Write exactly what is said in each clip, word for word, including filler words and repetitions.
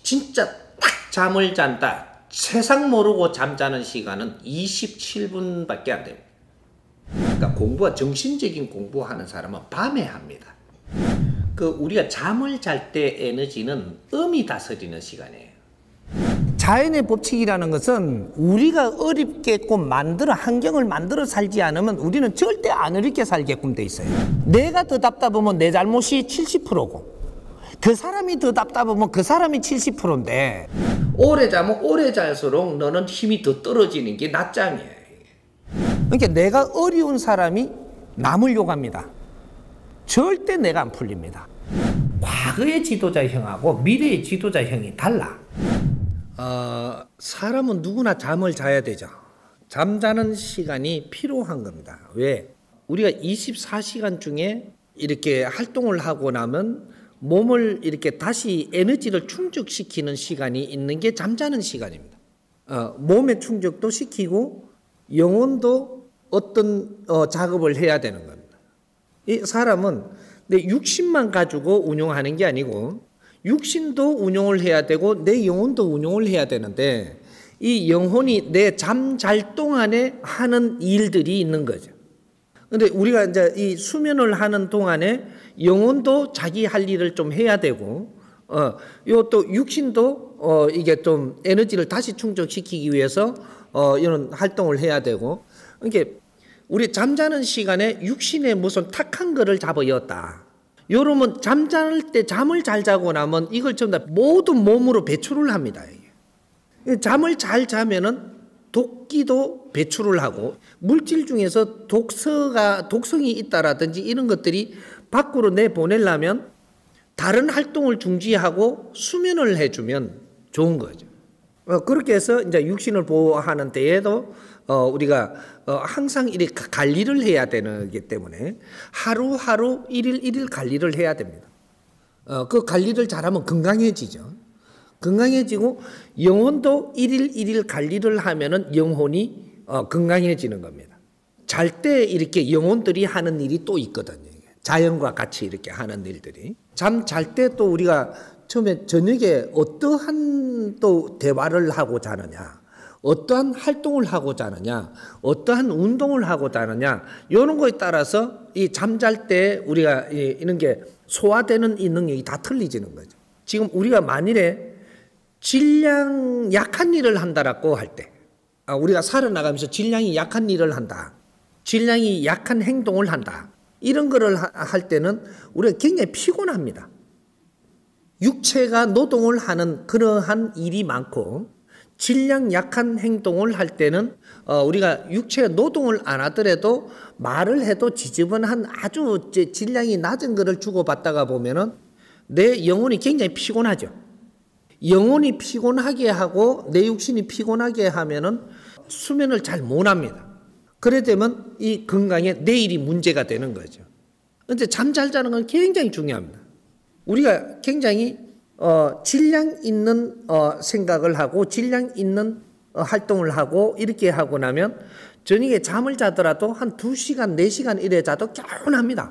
진짜 딱 잠을 잔다. 세상 모르고 잠자는 시간은 이십칠 분밖에 안 됩니다. 그러니까 공부가 정신적인 공부하는 사람은 밤에 합니다. 그 우리가 잠을 잘 때 에너지는 음이 다스리는 시간이에요. 자연의 법칙이라는 것은 우리가 어렵게끔 만들어 환경을 만들어 살지 않으면 우리는 절대 안 어렵게 살게끔 돼 있어요. 내가 더 답답하면 내 잘못이 칠십 퍼센트고 그 사람이 더 답답하면 그 사람이 칠십 퍼센트인데 오래 자면 오래 잘수록 너는 힘이 더 떨어지는 게 낮잠이에요. 그러니까 내가 어려운 사람이 남을 욕합니다. 절대 내가 안 풀립니다. 과거의 지도자형하고 미래의 지도자형이 달라. 어, 사람은 누구나 잠을 자야 되죠. 잠자는 시간이 필요한 겁니다. 왜? 우리가 이십사 시간 중에 이렇게 활동을 하고 나면 몸을 이렇게 다시 에너지를 충족시키는 시간이 있는 게 잠자는 시간입니다. 어, 몸의 충족도 시키고 영혼도 어떤 어, 작업을 해야 되는 겁니다. 이 사람은 내 육신만 가지고 운용하는 게 아니고 육신도 운용을 해야 되고 내 영혼도 운용을 해야 되는데 이 영혼이 내 잠 잘 동안에 하는 일들이 있는 거죠. 근데 우리가 이제 이 수면을 하는 동안에 영혼도 자기 할 일을 좀 해야 되고, 어, 요 또 육신도 어, 이게 좀 에너지를 다시 충족시키기 위해서 어, 이런 활동을 해야 되고, 그러니까 우리 잠자는 시간에 육신에 무슨 탁한 거를 잡아였다. 요러면 잠잘 때 잠을 잘 자고 나면 이걸 전부 다 모든 몸으로 배출을 합니다. 이게. 잠을 잘 자면은 독기도 배출을 하고 물질 중에서 독서가 독성이 있다라든지 이런 것들이 밖으로 내보내려면 다른 활동을 중지하고 수면을 해주면 좋은 거죠. 어, 그렇게 해서 이제 육신을 보호하는 때에도 어, 우리가 어, 항상 이렇게 관리를 해야 되기 때문에 하루하루 일일 일일 관리를 해야 됩니다. 어, 그 관리를 잘하면 건강해지죠. 건강해지고 영혼도 일일 일일 관리를 하면은 영혼이 어, 건강해지는 겁니다. 잘 때 이렇게 영혼들이 하는 일이 또 있거든요. 자연과 같이 이렇게 하는 일들이. 잠 잘 때 또 우리가 처음에 저녁에 어떠한 또 대화를 하고 자느냐, 어떠한 활동을 하고 자느냐, 어떠한 운동을 하고 자느냐, 이런 거에 따라서 이 잠잘 때 우리가 이런 게 소화되는 이 능력이 다 틀리지는 거죠. 지금 우리가 만일에 질량 약한 일을 한다라고 할 때, 아, 우리가 살아나가면서 질량이 약한 일을 한다, 질량이 약한 행동을 한다, 이런 거를 할 때는 우리가 굉장히 피곤합니다. 육체가 노동을 하는 그러한 일이 많고 질량 약한 행동을 할 때는 어, 우리가 육체 노동을 안 하더라도 말을 해도 지저분한 아주 질량이 낮은 거를 주고받다가 보면은 내 영혼이 굉장히 피곤하죠. 영혼이 피곤하게 하고 내 육신이 피곤하게 하면은 수면을 잘 못 합니다. 그래 되면 이 건강에 내일이 문제가 되는 거죠. 그런데 잠 잘 자는 건 굉장히 중요합니다. 우리가 굉장히 어, 질량 있는 어, 생각을 하고 질량 있는 어, 활동을 하고 이렇게 하고 나면 저녁에 잠을 자더라도 한 두 시간, 네 시간 이래 자도 개운합니다.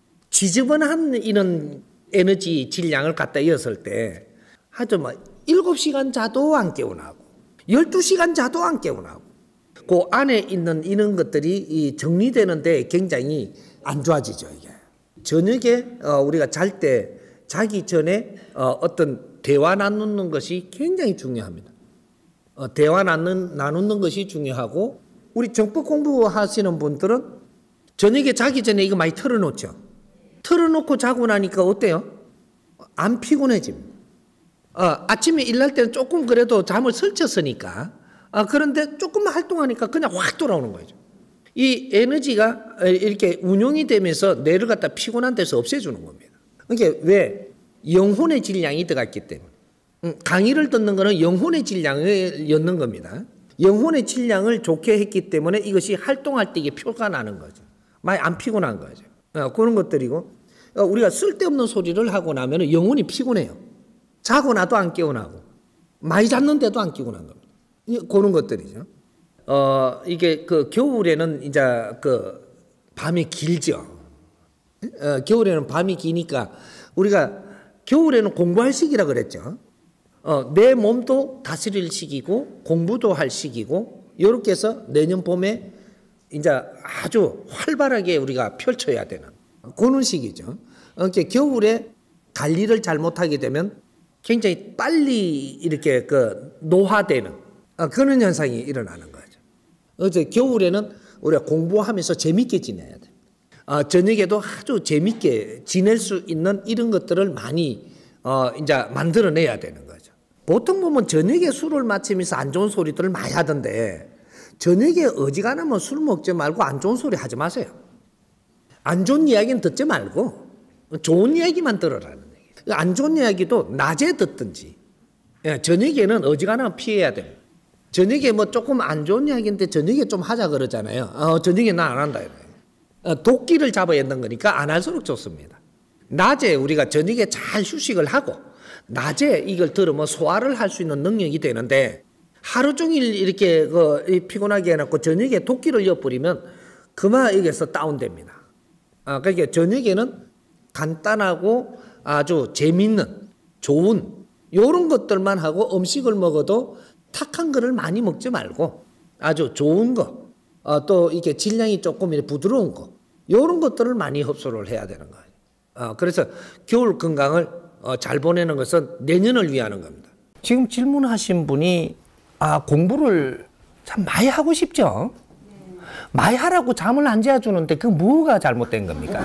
지저분한 이런 에너지 질량을 갖다 이었을 때 하죠. 뭐 일곱 시간 자도 안 개운하고 열두 시간 자도 안 개운하고 그 안에 있는 이런 것들이 이 정리되는데 굉장히 안 좋아지죠. 이게 저녁에 어, 우리가 잘 때 자기 전에 어, 어떤 대화 나누는 것이 굉장히 중요합니다. 어, 대화 나누는, 나누는 것이 중요하고 우리 정법 공부하시는 분들은 저녁에 자기 전에 이거 많이 털어놓죠. 털어놓고 자고 나니까 어때요? 안 피곤해집니다. 어, 아침에 일날 때는 조금 그래도 잠을 설쳤으니까 아, 그런데 조금만 활동하니까 그냥 확 돌아오는 거죠. 이 에너지가 이렇게 운용이 되면서 뇌를 갖다 피곤한 데서 없애주는 겁니다. 그러니까 왜? 영혼의 질량이 들어갔기 때문에. 강의를 듣는 것은 영혼의 질량을 였는 겁니다. 영혼의 질량을 좋게 했기 때문에 이것이 활동할 때 이게 표가 나는 거죠. 많이 안 피곤한 거죠. 어, 그런 것들이고 어, 우리가 쓸데없는 소리를 하고 나면 영혼이 피곤해요. 자고 나도 안 깨어나고 많이 잤는데도 안 깨어난 겁니다. 그런 것들이죠. 어, 이게 그 겨울에는 이제 그 밤이 길죠. 어, 겨울에는 밤이 기니까 우리가 겨울에는 공부할 시기라 그랬죠. 어, 내 몸도 다스릴 시기고 공부도 할 시기고 이렇게 해서 내년 봄에 이제 아주 활발하게 우리가 펼쳐야 되는 그런 시기죠. 그러니까 겨울에 관리를 잘못하게 되면 굉장히 빨리 이렇게 그 노화되는 그런 현상이 일어나는 거죠. 어제 겨울에는 우리가 공부하면서 재밌게 지내야 돼. 어, 저녁에도 아주 재밌게 지낼 수 있는 이런 것들을 많이 어, 이제 만들어내야 되는 거죠. 보통 보면 저녁에 술을 마시면서 안 좋은 소리들을 많이 하던데 저녁에 어지간하면 술 먹지 말고 안 좋은 소리 하지 마세요. 안 좋은 이야기는 듣지 말고 좋은 이야기만 들으라는 얘기예요. 안 좋은 이야기도 낮에 듣든지 예, 저녁에는 어지간하면 피해야 돼요. 저녁에 뭐 조금 안 좋은 이야기인데 저녁에 좀 하자 그러잖아요. 어, 저녁에 나 안 한다 이래요. 어, 도끼를 잡아야 하는 거니까 안 할수록 좋습니다. 낮에 우리가 저녁에 잘 휴식을 하고 낮에 이걸 들으면 소화를 할 수 있는 능력이 되는데 하루 종일 이렇게 그 피곤하게 해놓고 저녁에 도끼를 엿버리면 그만 여기서 다운됩니다. 아, 그러니까 저녁에는 간단하고 아주 재밌는 좋은 이런 것들만 하고 음식을 먹어도 탁한 거를 많이 먹지 말고 아주 좋은 거, 어, 또 이렇게 질량이 조금 부드러운 거 이런 것들을 많이 흡수를 해야 되는 거예요. 어, 그래서 겨울 건강을 어, 잘 보내는 것은 내년을 위하는 겁니다. 지금 질문하신 분이 아, 공부를 참 많이 하고 싶죠? 많이 하라고 잠을 안 재워주는데 그 뭐가 잘못된 겁니까?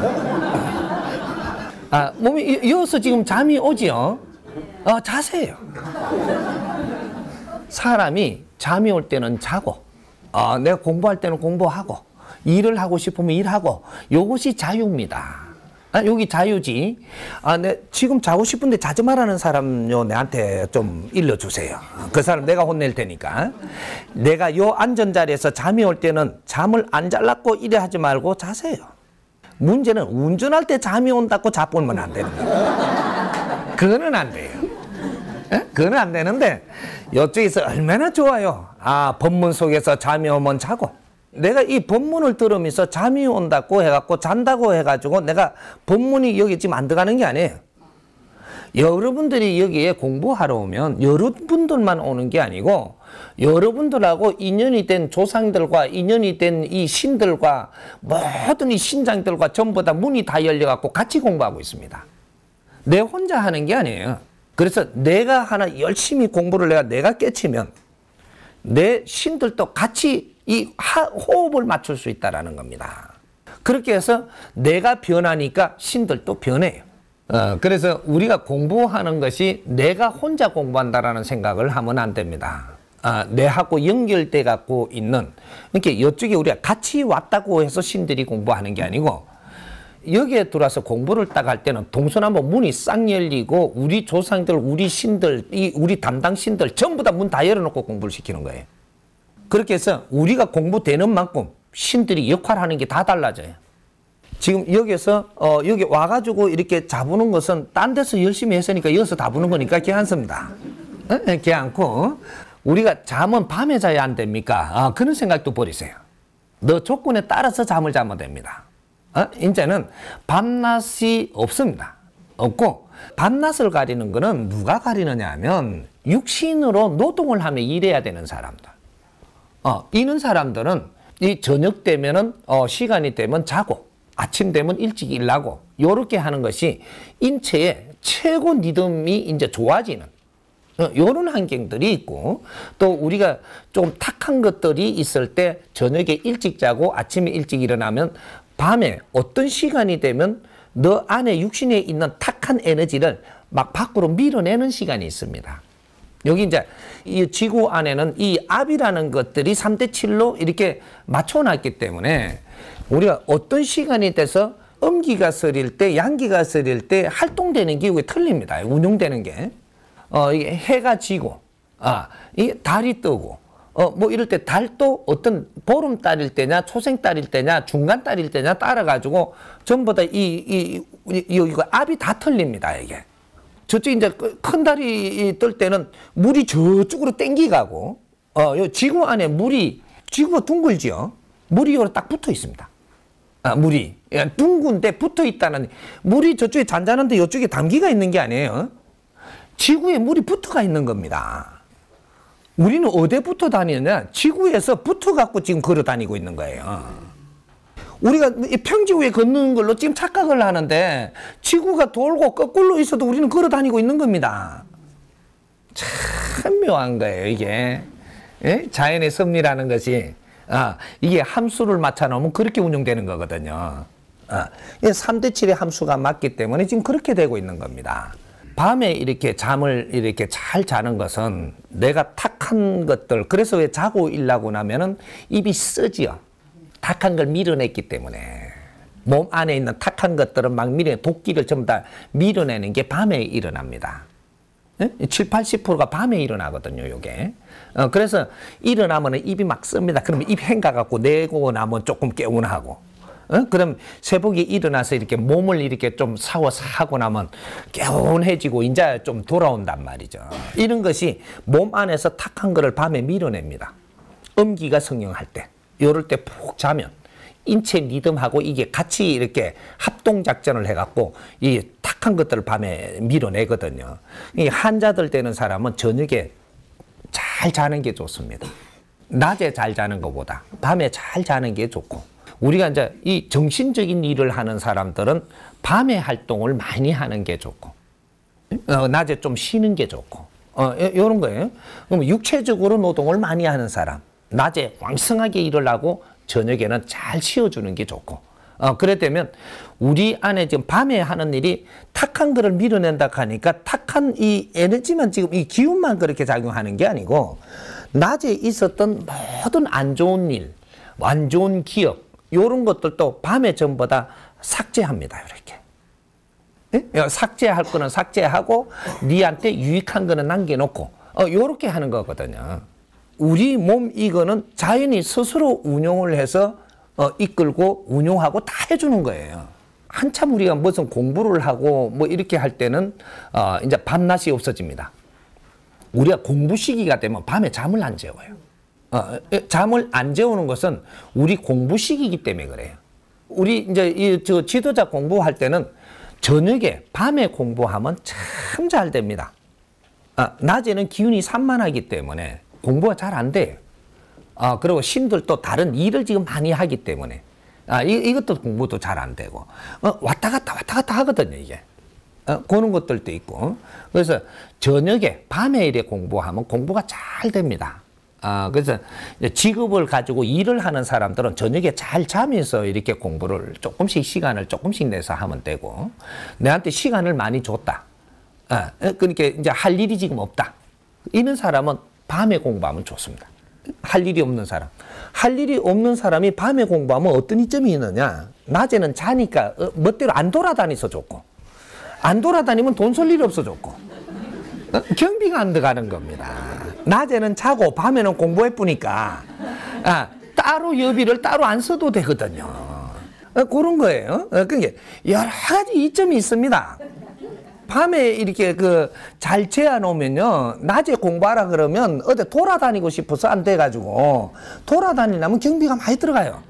아, 몸이 이어서 지금 잠이 오지요? 어, 자세요. 사람이 잠이 올 때는 자고, 어, 내가 공부할 때는 공부하고, 일을 하고 싶으면 일하고, 이것이 자유입니다. 아, 여기 자유지. 아, 내 지금 자고 싶은데 자지 말라는 사람요 내한테 좀 일러주세요. 그 사람 내가 혼낼 테니까. 내가 요 앉은 자리에서 잠이 올 때는 잠을 안 잘랐고 이래 하지 말고 자세요. 문제는 운전할 때 잠이 온다고 자보면 안 되는 거예요. 그거는 안 돼요. 에? 그거는 안 되는데 이쪽에서 얼마나 좋아요. 아, 법문 속에서 잠이 오면 자고. 내가 이 법문을 들으면서 잠이 온다고 해갖고 잔다고 해가지고 내가 법문이 여기 지금 안 들어가는 게 아니에요. 여러분들이 여기에 공부하러 오면 여러분들만 오는 게 아니고 여러분들하고 인연이 된 조상들과 인연이 된 이 신들과 모든 이 신장들과 전부 다 문이 다 열려갖고 같이 공부하고 있습니다. 내 혼자 하는 게 아니에요. 그래서 내가 하나 열심히 공부를 내가 내가 깨치면 내 신들도 같이 이 호흡을 맞출 수 있다는 겁니다. 그렇게 해서 내가 변하니까 신들도 변해요. 어, 그래서 우리가 공부하는 것이 내가 혼자 공부한다라는 생각을 하면 안 됩니다. 아, 내하고 연결돼 갖고 있는, 그러니까 이쪽에 우리가 같이 왔다고 해서 신들이 공부하는 게 아니고 여기에 들어와서 공부를 딱 할 때는 동서남북 문이 싹 열리고 우리 조상들, 우리 신들, 이 우리 담당 신들 전부 다 문 다 열어놓고 공부를 시키는 거예요. 그렇게 해서 우리가 공부되는 만큼 신들이 역할하는 게 다 달라져요. 지금 여기서 어 여기 와가지고 이렇게 잡는 것은 딴 데서 열심히 했으니까 여기서 다 부는 거니까 괜찮습니다. 에? 괜찮고 우리가 잠은 밤에 자야 안 됩니까? 아, 그런 생각도 버리세요. 너 조건에 따라서 잠을 자면 됩니다. 어? 이제는 밤낮이 없습니다. 없고 밤낮을 가리는 거는 누가 가리느냐 하면 육신으로 노동을 하며 일해야 되는 사람들. 어, 이런 사람들은 이 저녁 되면은 어, 시간이 되면 자고 아침 되면 일찍 일하고 요렇게 하는 것이 인체의 최고 리듬이 이제 좋아지는 어, 요런 환경들이 있고 또 우리가 좀 탁한 것들이 있을 때 저녁에 일찍 자고 아침에 일찍 일어나면 밤에 어떤 시간이 되면 너 안에 육신에 있는 탁한 에너지를 막 밖으로 밀어내는 시간이 있습니다. 여기 이제 이 지구 안에는 이 압이라는 것들이 삼 대 칠로 이렇게 맞춰놨기 때문에 우리가 어떤 시간이 돼서 음기가 서릴 때, 양기가 서릴 때 활동되는 게 이게 틀립니다. 운용되는 게. 어, 이게 해가 지고, 아, 이 달이 뜨고, 어, 뭐 이럴 때 달도 어떤 보름달일 때냐, 초생달일 때냐, 중간달일 때냐 따라가지고 전부 다 이, 이, 이, 이거 압이 다 틀립니다, 이게. 저쪽 이제 큰 달이 뜰 때는 물이 저쪽으로 땡기가고, 어, 요 지구 안에 물이, 지구가 둥글지요? 물이 여기 딱 붙어 있습니다. 아, 물이. 둥근데 붙어 있다는, 물이 저쪽에 잔잔한데 이쪽에 담기가 있는 게 아니에요. 지구에 물이 붙어가 있는 겁니다. 우리는 어디에 붙어 다니느냐? 지구에서 붙어갖고 지금 걸어 다니고 있는 거예요. 우리가 평지위에 걷는 걸로 지금 착각을 하는데 지구가 돌고 거꾸로 있어도 우리는 걸어 다니고 있는 겁니다. 참 묘한 거예요, 이게. 예? 자연의 섭리라는 것이 아, 이게 함수를 맞춰놓으면 그렇게 운영되는 거거든요. 아, 삼 대 칠의 함수가 맞기 때문에 지금 그렇게 되고 있는 겁니다. 밤에 이렇게 잠을 이렇게 잘 자는 것은 내가 탁한 것들, 그래서 왜 자고 일라고 나면은 입이 쓰지요. 탁한 걸 밀어냈기 때문에. 몸 안에 있는 탁한 것들은 막 밀어, 독기를 전부 다 밀어내는 게 밤에 일어납니다. 칠, 팔십 퍼센트가 밤에 일어나거든요, 요게. 어, 그래서 일어나면 입이 막 씁니다. 그러면 입 헹가갖고 내고 나면 조금 개운하고. 어? 그럼 새벽에 일어나서 이렇게 몸을 이렇게 좀 샤워서 하고 나면 개운해지고 이제 좀 돌아온단 말이죠. 이런 것이 몸 안에서 탁한 거를 밤에 밀어냅니다. 음기가 성령할 때. 요럴 때 푹 자면 인체 리듬하고 이게 같이 이렇게 합동작전을 해갖고 이 탁한 것들을 밤에 밀어내거든요. 이 환자들 되는 사람은 저녁에 잘 자는 게 좋습니다. 낮에 잘 자는 것보다 밤에 잘 자는 게 좋고, 우리가 이제 이 정신적인 일을 하는 사람들은 밤에 활동을 많이 하는 게 좋고, 어, 낮에 좀 쉬는 게 좋고, 어, 요런 거예요. 그럼 육체적으로 노동을 많이 하는 사람, 낮에 왕성하게 일을 하고 저녁에는 잘 쉬어주는 게 좋고, 어, 그래 되면 우리 안에 지금 밤에 하는 일이 탁한 거를 밀어낸다 하니까 탁한 이 에너지만 지금 이 기운만 그렇게 작용하는 게 아니고 낮에 있었던 모든 안 좋은 일, 안 좋은 기억, 요런 것들도 밤에 전부 다 삭제합니다. 이렇게. 예? 삭제할 거는 삭제하고 니한테 유익한 거는 남겨놓고 어, 요렇게 하는 거거든요. 우리 몸 이거는 자연이 스스로 운용을 해서 어, 이끌고 운용하고 다 해주는 거예요. 한참 우리가 무슨 공부를 하고 뭐 이렇게 할 때는 어, 이제 밤낮이 없어집니다. 우리가 공부 시기가 되면 밤에 잠을 안 재워요. 어, 잠을 안 재우는 것은 우리 공부 시기이기 때문에 그래요. 우리 이제 이 저 지도자 공부할 때는 저녁에 밤에 공부하면 참 잘 됩니다. 아, 낮에는 기운이 산만하기 때문에 공부가 잘 안 돼요. 아, 그리고 신들도 다른 일을 지금 많이 하기 때문에 아, 이, 이것도 공부도 잘 안 되고 어, 왔다 갔다 왔다 갔다 하거든요, 이게. 어, 그런 것들도 있고. 그래서 저녁에 밤에 이래 공부하면 공부가 잘 됩니다. 아, 그래서 직업을 가지고 일을 하는 사람들은 저녁에 잘 자면서 이렇게 공부를 조금씩 시간을 조금씩 내서 하면 되고, 내한테 시간을 많이 줬다. 아, 그러니까 이제 할 일이 지금 없다. 이런 사람은 밤에 공부하면 좋습니다. 할 일이 없는 사람. 할 일이 없는 사람이 밤에 공부하면 어떤 이점이 있느냐. 낮에는 자니까 멋대로 안 돌아다니서 좋고, 안 돌아다니면 돈 쓸 일이 없어 좋고, 경비가 안 들어가는 겁니다. 낮에는 자고 밤에는 공부해 보니까 아, 따로 여비를 따로 안 써도 되거든요. 아, 그런 거예요. 아, 그게 여러 가지 이점이 있습니다. 밤에 이렇게 그 잘 재워놓으면요, 낮에 공부하라 그러면 어디 돌아다니고 싶어서 안 돼가지고 돌아다니려면 경비가 많이 들어가요.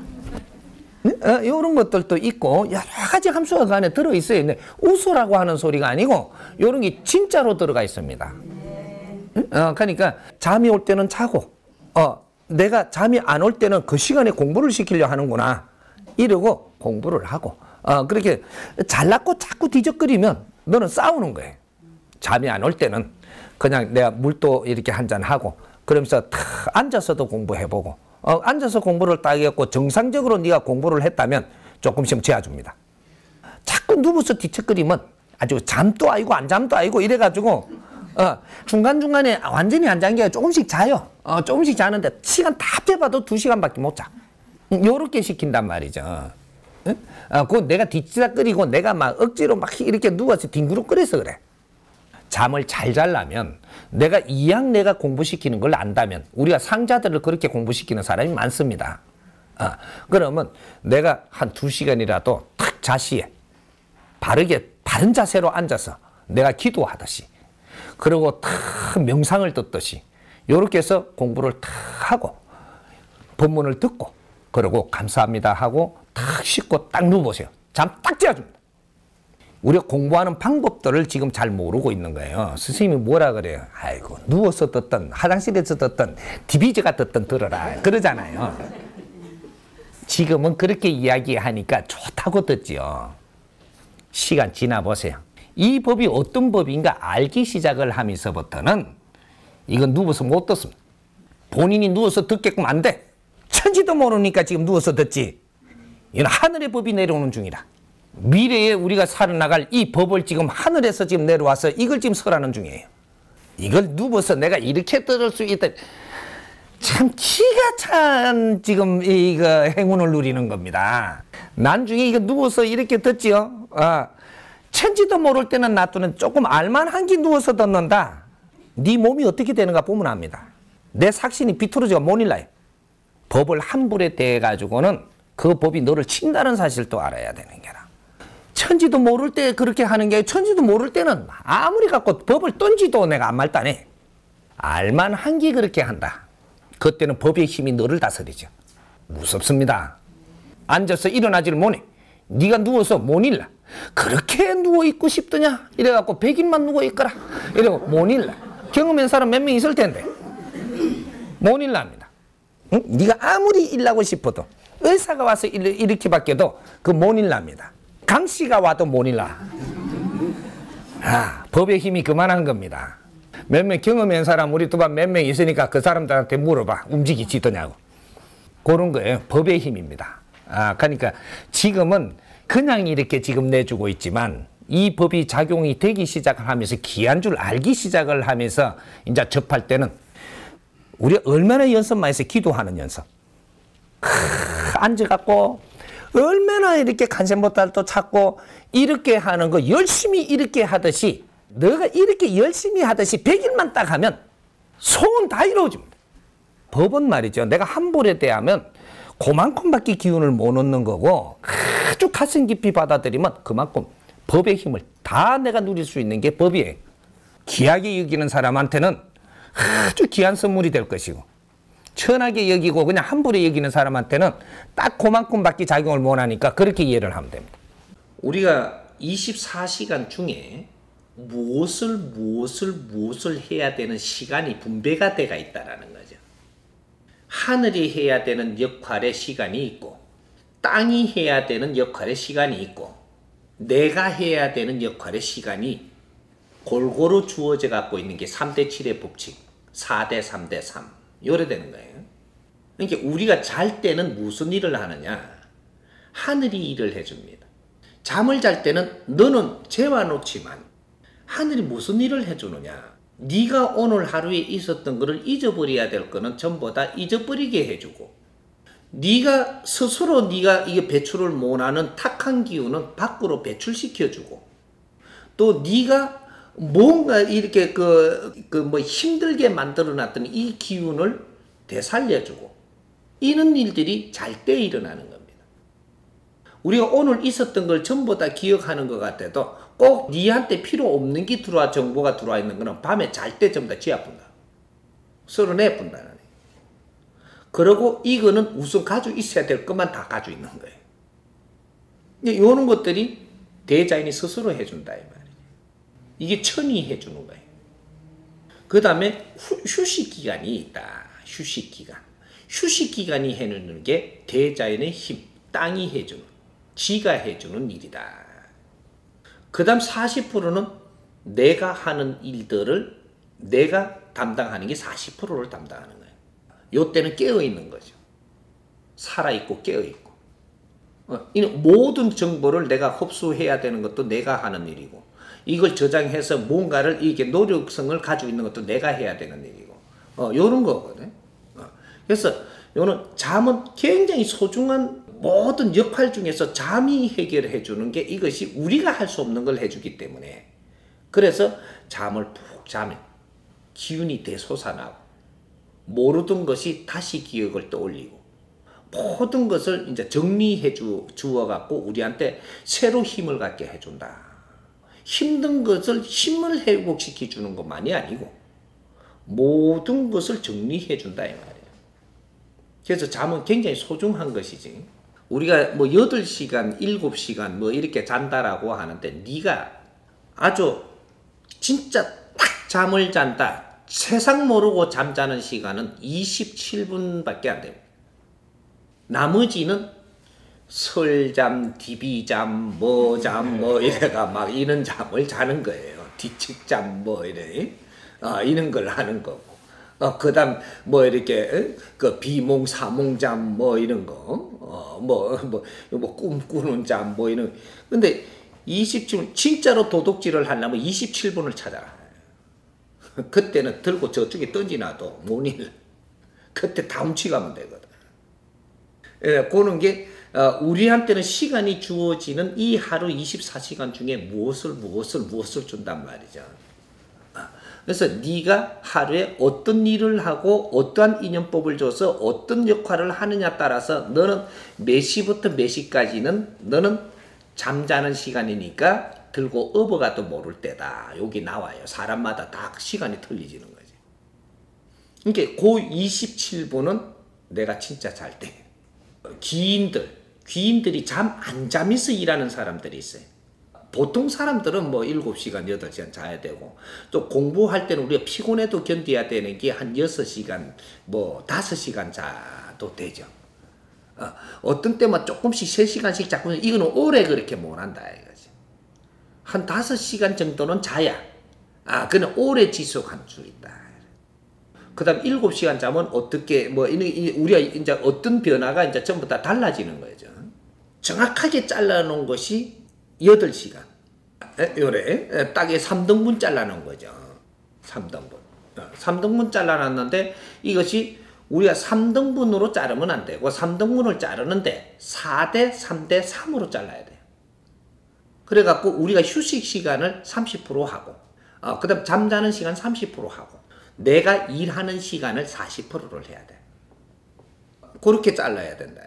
어, 이런 것들도 있고 여러 가지 함수가 그 안에 들어있어요. 근데 웃으라고 하는 소리가 아니고 이런 게 진짜로 들어가 있습니다. 어, 그러니까 잠이 올 때는 자고, 어, 내가 잠이 안 올 때는 그 시간에 공부를 시키려 하는구나 이러고 공부를 하고, 어, 그렇게 잘났고 자꾸 뒤적거리면 너는 싸우는 거예요. 잠이 안 올 때는 그냥 내가 물도 이렇게 한잔 하고 그러면서 탁 앉아서도 공부해보고, 어, 앉아서 공부를 딱 했고 정상적으로 네가 공부를 했다면 조금씩 재워줍니다. 자꾸 누워서 뒤척거리면 아주 잠도 아니고 안 잠도 아니고 이래가지고 어, 중간중간에 완전히 안 잔 게 조금씩 자요. 어, 조금씩 자는데 시간 다 빼봐도 두 시간밖에 못 자. 요렇게 시킨단 말이죠. 응? 어, 그건 내가 뒤치다거리고 내가 막 억지로 막 이렇게 누워서 뒹구르거려서 그래. 잠을 잘 자려면 내가 이왕 내가 공부시키는 걸 안다면, 우리가 상자들을 그렇게 공부시키는 사람이 많습니다. 어, 그러면 내가 한 두 시간이라도 탁 자시에 바르게 바른 자세로 앉아서 내가 기도하듯이, 그리고 탁 명상을 듣듯이 이렇게 해서 공부를 탁 하고 법문을 듣고 그리고 감사합니다 하고 탁 씻고 딱 누워보세요. 잠 딱 재워줍니다. 우리가 공부하는 방법들을 지금 잘 모르고 있는 거예요. 선생님이 뭐라 그래요? 아이고, 누워서 듣든 화장실에서 듣든 티비제가 듣든 들어라 그러잖아요. 지금은 그렇게 이야기하니까 좋다고 듣지요. 시간 지나보세요. 이 법이 어떤 법인가 알기 시작을 하면서부터는 이건 누워서 못 듣습니다. 본인이 누워서 듣게끔 안 돼. 천지도 모르니까 지금 누워서 듣지. 이건 하늘의 법이 내려오는 중이라. 미래에 우리가 살아나갈 이 법을 지금 하늘에서 지금 내려와서 이걸 지금 설하는 중이에요. 이걸 누워서 내가 이렇게 들을 수 있다. 참 기가 찬 지금 이거 행운을 누리는 겁니다. 나중에 이거 누워서 이렇게 듣지요. 아, 천지도 모를 때는 놔두는 조금 알만한 게 누워서 듣는다. 네 몸이 어떻게 되는가 보면 압니다. 내 삭신이 비틀어지가 못 일라요. 법을 함부로 대가지고는 그 법이 너를 친다는 사실도 알아야 되는 게라. 천지도 모를 때 그렇게 하는 게 천지도 모를 때는 아무리 갖고 법을 던지도 내가 아무 말도 안 해. 알만한 게 그렇게 한다. 그때는 법의 힘이 너를 다스리죠. 무섭습니다. 앉아서 일어나지를 못해. 네가 누워서 못 일라. 그렇게 누워있고 싶더냐? 이래갖고 백인만 누워있거라. 이래고 못 일라. 경험한 사람 몇 명 있을 텐데 못 일랍니다. 응? 네가 아무리 일라고 싶어도 의사가 와서 이렇게 바뀌어도 그 못 일랍니다. 강씨가 와도 못 일라. 아, 법의 힘이 그만한 겁니다. 몇 명 경험한 사람 우리 두 반 몇 명 있으니까 그 사람들한테 물어봐. 움직이지더냐고. 그런 거예요. 법의 힘입니다. 아, 그러니까 지금은 그냥 이렇게 지금 내주고 있지만 이 법이 작용이 되기 시작을 하면서 귀한 줄 알기 시작을 하면서 이제 접할 때는 우리 얼마나 연습만 해서 기도하는 연습. 크, 앉아갖고 얼마나 이렇게 간센보살도 찾고 이렇게 하는 거 열심히 이렇게 하듯이 너가 이렇게 열심히 하듯이 백 일만 딱 하면 소원 다 이루어집니다. 법은 말이죠. 내가 함부로 대하면 그만큼밖에 기운을 못 얻는 거고 아주 가슴 깊이 받아들이면 그만큼 법의 힘을 다 내가 누릴 수 있는 게 법이에요. 귀하게 여기는 사람한테는 아주 귀한 선물이 될 것이고 천하게 여기고 그냥 함부로 여기는 사람한테는 딱 그만큼밖에 작용을 못하니까 그렇게 이해를 하면 됩니다. 우리가 이십사 시간 중에 무엇을 무엇을 무엇을 해야 되는 시간이 분배가 돼가 있다는 거죠. 하늘이 해야 되는 역할의 시간이 있고 땅이 해야 되는 역할의 시간이 있고 내가 해야 되는 역할의 시간이 골고루 주어져 갖고 있는 게 삼 대 칠의 법칙, 사 대 삼 대 삼 요래 되는 거예요. 그러니까 우리가 잘 때는 무슨 일을 하느냐? 하늘이 일을 해줍니다. 잠을 잘 때는 너는 재워놓지만 하늘이 무슨 일을 해주느냐? 네가 오늘 하루에 있었던 것을 잊어버려야 될 거는 전부 다 잊어버리게 해주고 네가 스스로 네가 이게 배출을 못하는 탁한 기운은 밖으로 배출시켜주고 또 네가 뭔가 이렇게 그, 그 뭐 힘들게 만들어놨던 이 기운을 되살려주고 이런 일들이 잘 때 일어나는 겁니다. 우리가 오늘 있었던 걸 전부 다 기억하는 것 같아도 꼭 니한테 필요 없는 게 들어와 정보가 들어와 있는 거는 밤에 잘 때 전부 다 지어푼다. 서로 내푼다는 거예요. 그리고 이거는 우선 가지고 있어야 될 것만 다 가지고 있는 거예요. 이런 것들이 대자연이 스스로 해준다 이 말이에요. 이게 천이 해주는 거예요. 그 다음에 휴식기간이 있다. 휴식기간. 휴식기간이 해주는 게 대자연의 힘, 땅이 해주는, 지가 해주는 일이다. 그 다음 사십 퍼센트는 내가 하는 일들을 내가 담당하는 게 사십 퍼센트를 담당하는 거예요. 요때는 깨어있는 거죠. 살아있고 깨어있고. 어, 모든 정보를 내가 흡수해야 되는 것도 내가 하는 일이고 이걸 저장해서 뭔가를 이렇게 노력성을 가지고 있는 것도 내가 해야 되는 일이고 어, 요런 거거든. 어, 그래서 요는 잠은 굉장히 소중한 모든 역할 중에서 잠이 해결해 주는 게 이것이 우리가 할 수 없는 걸 해주기 때문에 그래서 잠을 푹 자면 기운이 대솟아나고 모르던 것이 다시 기억을 떠올리고 모든 것을 이제 정리해 주, 주어 갖고 우리한테 새로 힘을 갖게 해준다. 힘든 것을 힘을 회복시켜 주는 것만이 아니고 모든 것을 정리해 준다 이 말이에요. 그래서 잠은 굉장히 소중한 것이지. 우리가 뭐 여덟 시간, 일곱 시간 뭐 이렇게 잔다라고 하는데 네가 아주 진짜 딱 잠을 잔다. 세상 모르고 잠자는 시간은 이십칠 분밖에 안 됩니다. 나머지는 설잠, 디비잠, 뭐잠, 뭐 이래가 막 이런 잠을 자는 거예요. 뒤측잠 뭐 이래, 어, 이런 걸 하는 거고. 어, 그다음 뭐 이렇게 에? 그 비몽 사몽잠 뭐 이런 거, 어, 뭐 뭐 뭐 꿈꾸는 잠 뭐 이런. 근데 이십칠 분 진짜로 도둑질을 하려면 이십칠 분을 찾아라. 그때는 들고 저쪽에 던지놔도 못 일러. 그때 다 훔치가면 되거든. 예, 그런 게 어, 우리한테는 시간이 주어지는 이 하루 이십사 시간 중에 무엇을 무엇을 무엇을 준단 말이죠. 그래서 네가 하루에 어떤 일을 하고 어떠한 인연법을 줘서 어떤 역할을 하느냐 따라서 너는 몇 시부터 몇 시까지는 너는 잠자는 시간이니까 들고 업어가도 모를 때다. 여기 나와요. 사람마다 다 시간이 틀리지는 거지. 그러니까 그 이십칠 분은 내가 진짜 잘 때. 귀인들, 귀인들이 잠 안 잠에서 일하는 사람들이 있어요. 보통 사람들은 뭐 일곱 시간, 여덟 시간 자야 되고, 또 공부할 때는 우리가 피곤해도 견뎌야 되는 게 한 여섯 시간, 뭐 다섯 시간 자도 되죠. 어, 어떤 때만 조금씩 세 시간씩 자꾸, 이거는 오래 그렇게 못 한다 이거지. 한 다섯 시간 정도는 자야, 아, 그는 오래 지속한 수 있다. 그 다음 일곱 시간 자면 어떻게, 뭐, 우리가 이제 어떤 변화가 이제 전부 다 달라지는 거죠. 정확하게 잘라놓은 것이 여덟 시간. 요래, 딱에 삼 등분 잘라놓은 거죠. 삼 등분. 삼 등분 잘라놨는데 이것이 우리가 삼 등분으로 자르면 안 되고 삼 등분을 자르는데 사 대 삼 대 삼으로 잘라야 돼요. 그래갖고 우리가 휴식 시간을 삼십 퍼센트 하고, 어, 그 다음 잠자는 시간 삼십 퍼센트 하고, 내가 일하는 시간을 사십 퍼센트를 해야 돼. 그렇게 잘라야 된다.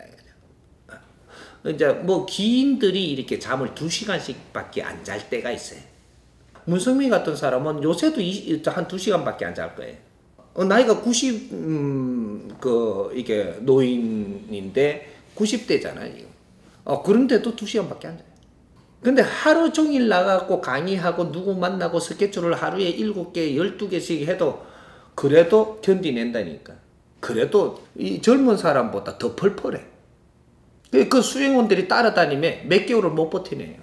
이제 뭐 기인들이 이렇게 잠을 두 시간씩밖에 안 잘 때가 있어요. 문성민 같은 사람은 요새도 한 두 시간밖에 안 잘 거예요. 어, 나이가 구십, 음, 그, 이게 노인인데 구십 대잖아요. 어, 그런데도 두 시간밖에 안 자요. 근데 하루 종일 나가고 강의하고 누구 만나고 스케줄을 하루에 일곱 개, 열두 개씩 해도 그래도 견디낸다니까. 그래도 이 젊은 사람보다 더 펄펄해. 그 수행원들이 따라다니면 몇 개월을 못 버티네요.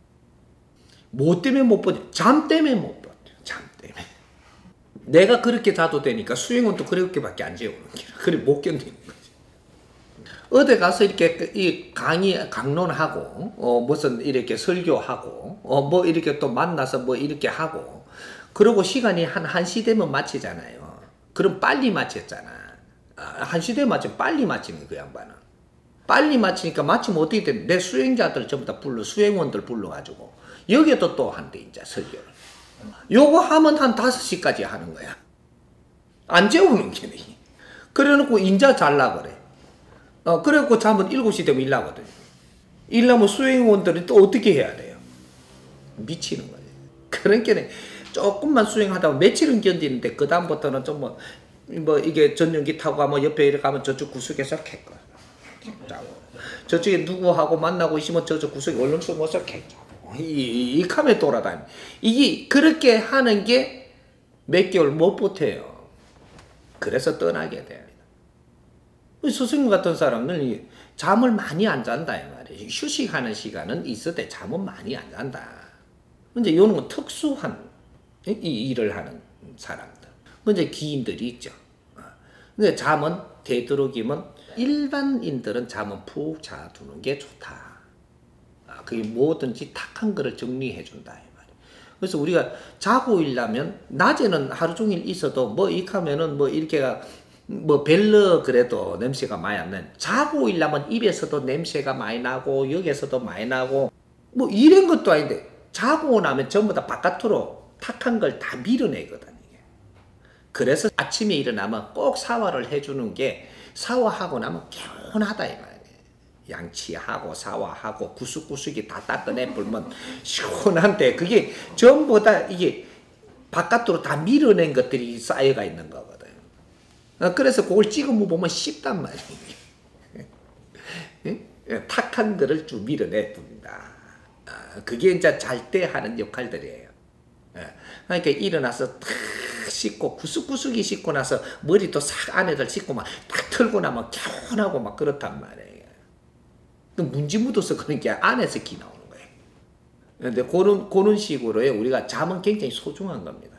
뭐 때문에 못 버텨? 잠 때문에 못 버텨. 잠 때문에. 내가 그렇게 자도 되니까 수행원도 그렇게밖에 안 재우는 거야. 그래 못 견디는 거지. 어디 가서 이렇게 이 강의 강론하고 어 무슨 이렇게 설교하고 어 뭐 이렇게 또 만나서 뭐 이렇게 하고 그러고 시간이 한 한 시 되면 마치잖아요. 그럼 빨리 마쳤잖아. 아, 한 시 되면 마치면 빨리 마치는 그 양반은. 빨리 마치니까 마치면 어떻게 돼? 내 수행자들 전부 다 불러, 수행원들 불러가지고 여기에도 또 한대 이제 설교를. 요거 하면 한 다섯 시까지 하는 거야. 안 재우는 게네. 그래놓고 인자 잘라 그래. 어, 그래갖고 잠은 일곱 시 되면 일나거든. 일나면 수행원들이 또 어떻게 해야 돼요? 미치는 거지. 그러니까 조금만 수행하다가 며칠은 견디는데 그 다음부터는 좀 뭐 뭐 이게 전용기 타고 가면 옆에 이렇게 가면 저쪽 구석에서 캤거. 저쪽에 누구하고 만나고 있으면 저쪽 구석에 얼른 숨어서 캤고 이, 이 카메 돌아다니. 이게 그렇게 하는 게 몇 개월 못 버텨요. 그래서 떠나게 돼요. 스승님 같은 사람은 잠을 많이 안 잔다 이 말이에요. 휴식하는 시간은 있어도 잠은 많이 안 잔다. 근데 요는 건 특수한 이 일을 하는 사람들. 근데 기인들이 있죠. 근데 잠은 되도록이면 일반인들은 잠은 푹 자두는 게 좋다. 아, 그게 뭐든지 탁한 거를 정리해 준다 이 말이에요. 그래서 우리가 자고 일라면 낮에는 하루 종일 있어도 뭐 이카면은 뭐 이렇게 뭐 별로 그래도 냄새가 많이 안 나요. 자고 일라면 입에서도 냄새가 많이 나고 여기에서도 많이 나고 뭐 이런 것도 아닌데 자고 나면 전부 다 바깥으로 탁한 걸 다 밀어내거든. 그래서 아침에 일어나면 꼭 샤워를 해주는 게 샤워하고 나면 개운하다 이 말이에요. 양치하고 샤워하고 구석구석이 다 닦아내 불면 시원한데 그게 전부 다 이게 바깥으로 다 밀어낸 것들이 쌓여가 있는 거거든. 그래서 그걸 찍어 보면 쉽단 말이에요. 탁한 거를 쭉 밀어내 둡니다. 그게 이제 잘 때 하는 역할들이에요. 그러니까 일어나서 탁 씻고 구석구석이 씻고 나서 머리도 싹 안에들 씻고 막 탁 털고 나면 개운하고 막 그렇단 말이에요. 문지 묻어서 그런 게 안에서 기 나오는 거예요. 그런데 그런, 그런 식으로 우리가 잠은 굉장히 소중한 겁니다.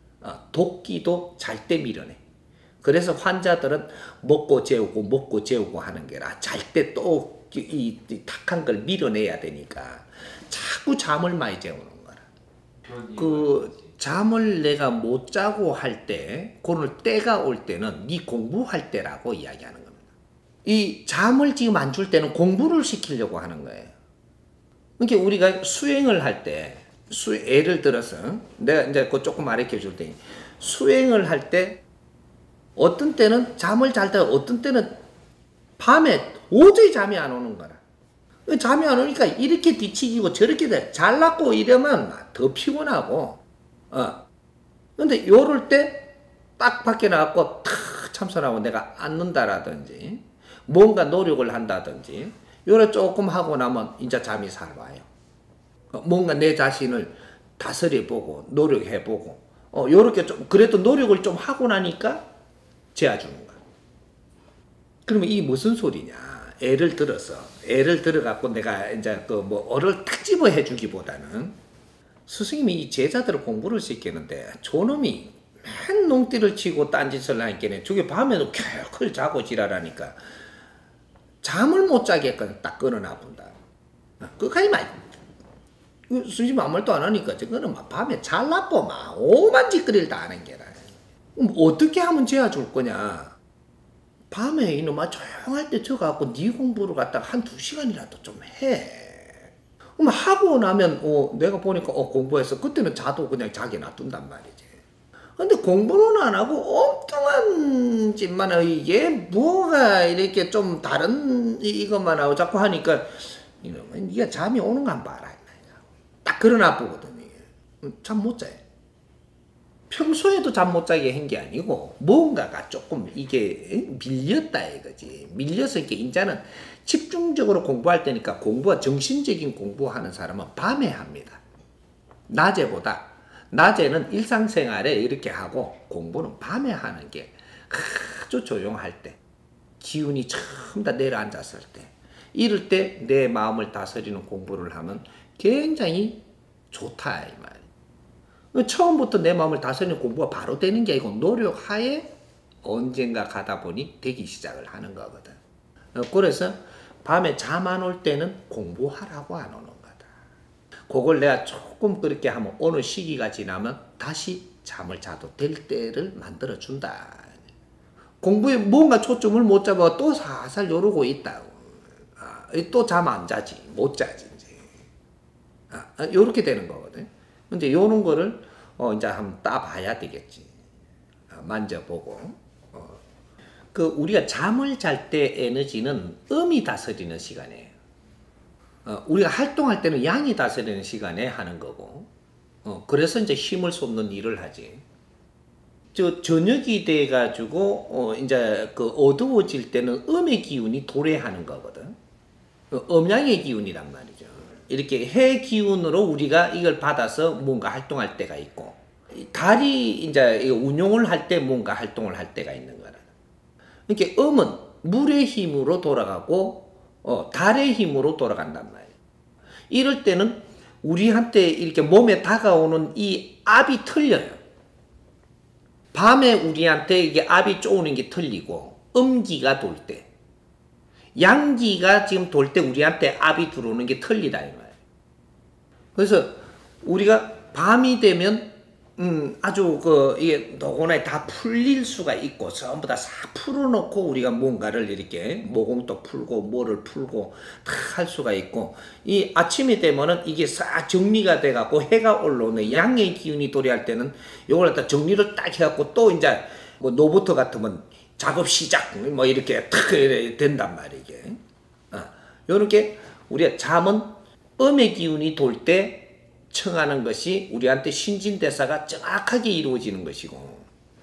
도끼도 잘 때 밀어내. 그래서 환자들은 먹고 재우고 먹고 재우고 하는 게라 잘 때 또 이 탁한 걸 밀어내야 되니까 자꾸 잠을 많이 재우는 거라. 그 잠을 내가 못 자고 할 때, 그럴 때가 올 때는 네 공부할 때라고 이야기하는 겁니다. 이 잠을 지금 안 줄 때는 공부를 시키려고 하는 거예요. 그러니까 우리가 수행을 할 때, 수, 예를 들어서 내가 이제 그 조금 가르쳐 줄 테니 수행을 할 때 어떤 때는 잠을 잘 때 어떤 때는 밤에 도저히 잠이 안 오는 거라. 잠이 안 오니까 이렇게 뒤치기고 저렇게 돼. 잘났고 이러면 더 피곤하고. 어. 근데 요럴 때 딱 밖에 나가고 탁 참선하고 내가 앉는다라든지 뭔가 노력을 한다든지 요래 조금 하고 나면 이제 잠이 잘 와요. 어, 뭔가 내 자신을 다스려보고 노력해보고 어, 요렇게 좀 그래도 노력을 좀 하고 나니까 재워주는 거야. 그러면 이 무슨 소리냐? 예를 들어서 예를 들어갖고 내가 이제 그 뭐 어를 딱 집어 해주기보다는 스승님이 이 제자들을 공부를 시키는데 저놈이 맨 농띠를 치고 딴짓을 하니까 저게 밤에도 켜클 자고 지랄하니까 잠을 못 자게끔 딱 끊어놔 본다. 끝까지 막 스승님 아무 말도 안 하니까 저거는 막 밤에 잘났고 막 오만 짓거리를 다 하는 게라. 그럼 어떻게 하면 재워줄 거냐? 밤에 이놈아 조용할 때 져갖고 네 공부를 갖다가 한 두 시간이라도 좀 해. 그럼 하고 나면 어 내가 보니까 어 공부해서 그때는 자도 그냥 자게 놔둔단 말이지. 근데 공부는 안 하고 엉뚱한 짓만 하고 이게 뭐가 이렇게 좀 다른 이것만 하고 자꾸 하니까 이놈은 네가 잠이 오는 거 안 봐라. 딱 그런 아프거든요. 잠 못 자요. 평소에도 잠 못 자게 한 게 아니고 뭔가가 조금 이게 밀렸다 이거지. 밀려서 이렇게 인자는 집중적으로 공부할 때니까 공부와 정신적인 공부하는 사람은 밤에 합니다. 낮에보다 낮에는 일상생활에 이렇게 하고 공부는 밤에 하는 게 아주 조용할 때 기운이 처음 다 내려앉았을 때 이럴 때 내 마음을 다스리는 공부를 하면 굉장히 좋다 이 말. 처음부터 내 마음을 다스리는 공부가 바로 되는 게 아니고 노력하에 언젠가 가다 보니 되기 시작을 하는 거거든. 그래서 밤에 잠 안 올 때는 공부하라고 안 오는 거다. 그걸 내가 조금 그렇게 하면 어느 시기가 지나면 다시 잠을 자도 될 때를 만들어 준다. 공부에 뭔가 초점을 못 잡아 또 살살 요러고 있다고. 아, 또 잠 안 자지 못 자지 이제. 아, 요렇게 되는 거거든. 근데 요런 거를 어 이제 한번 따봐야 되겠지. 어, 만져보고. 어. 그 우리가 잠을 잘 때 에너지는 음이 다스리는 시간이에요. 어, 우리가 활동할 때는 양이 다스리는 시간에 하는 거고. 어, 그래서 이제 힘을 쏟는 일을 하지. 저 저녁이 돼 가지고 어 이제 그 어두워질 때는 음의 기운이 도래하는 거거든. 어, 음양의 기운이란 말이죠. 이렇게 해 기운으로 우리가 이걸 받아서 뭔가 활동할 때가 있고 달이 이제 운용을 할 때 뭔가 활동을 할 때가 있는 거라. 이렇게 음은 물의 힘으로 돌아가고 어, 달의 힘으로 돌아간단 말이에요. 이럴 때는 우리한테 이렇게 몸에 다가오는 이 압이 틀려요. 밤에 우리한테 이게 압이 쪼는 게 틀리고 음기가 돌 때 양기가 지금 돌 때 우리한테 압이 들어오는 게 틀리다 이 말이에요. 그래서 우리가 밤이 되면 음 아주 그 이게 노곤하게 다 풀릴 수가 있고 전부 다 싹 풀어놓고 우리가 뭔가를 이렇게 모공도 풀고 뭐를 풀고 다 할 수가 있고 이 아침이 되면은 이게 싹 정리가 돼갖고 해가 올라오는 양의 기운이 도래할 때는 요걸 갖다 정리를 딱 해갖고 또 이제 뭐 노부터 같으면 작업 시작 뭐 이렇게 탁 된단 말이에요. 어. 요렇게 우리가 잠은 음의 기운이 돌 때 청하는 것이 우리한테 신진대사가 정확하게 이루어지는 것이고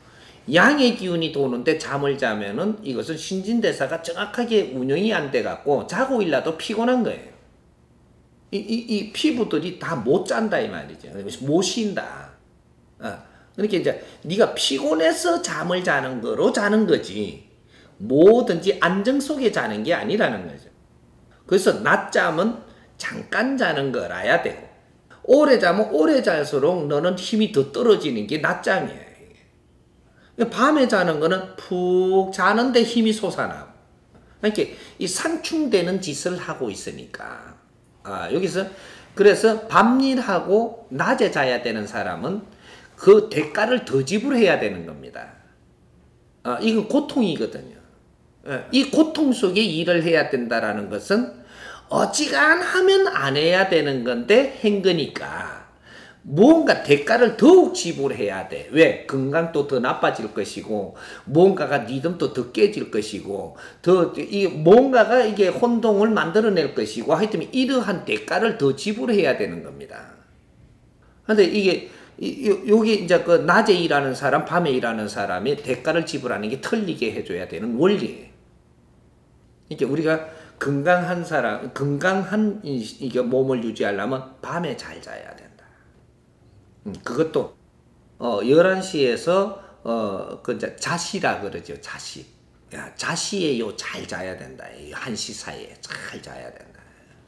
양의 기운이 도는데 잠을 자면은 이것은 신진대사가 정확하게 운영이 안 돼 갖고 자고 일라도 피곤한 거예요. 이, 이, 이 피부들이 다 못 잔다 이 말이죠. 못 쉰다. 어. 그러니까 이제 네가 피곤해서 잠을 자는 거로 자는 거지 뭐든지 안정 속에 자는 게 아니라는 거죠. 그래서 낮잠은 잠깐 자는 거라야 되고 오래 자면 오래 잘수록 너는 힘이 더 떨어지는 게 낮잠이에요. 밤에 자는 거는 푹 자는데 힘이 솟아나고 그러니까 이 상충되는 짓을 하고 있으니까 아, 여기서 그래서 밤일하고 낮에 자야 되는 사람은 그 대가를 더 지불해야 되는 겁니다. 아, 이건 고통이거든요. 이 고통 속에 일을 해야 된다라는 것은 어지간하면 안 해야 되는 건데 한 거니까 무언가 대가를 더욱 지불해야 돼. 왜? 건강도 더 나빠질 것이고 뭔가가 리듬도 더 깨질 것이고 더 이 뭔가가 이게 혼동을 만들어낼 것이고 하여튼 이러한 대가를 더 지불해야 되는 겁니다. 근데 이게 여기 이제 그 낮에 일하는 사람, 밤에 일하는 사람이 대가를 지불하는 게 틀리게 해줘야 되는 원리예요. 그러니까 우리가 건강한 사람, 건강한 이게 몸을 유지하려면 밤에 잘 자야 된다. 그것도 어 열한 시에서 어 그 이제 자시라 그러죠. 자시. 야, 자시에요. 잘 자야 된다. 한 시 사이에 잘 자야 된다.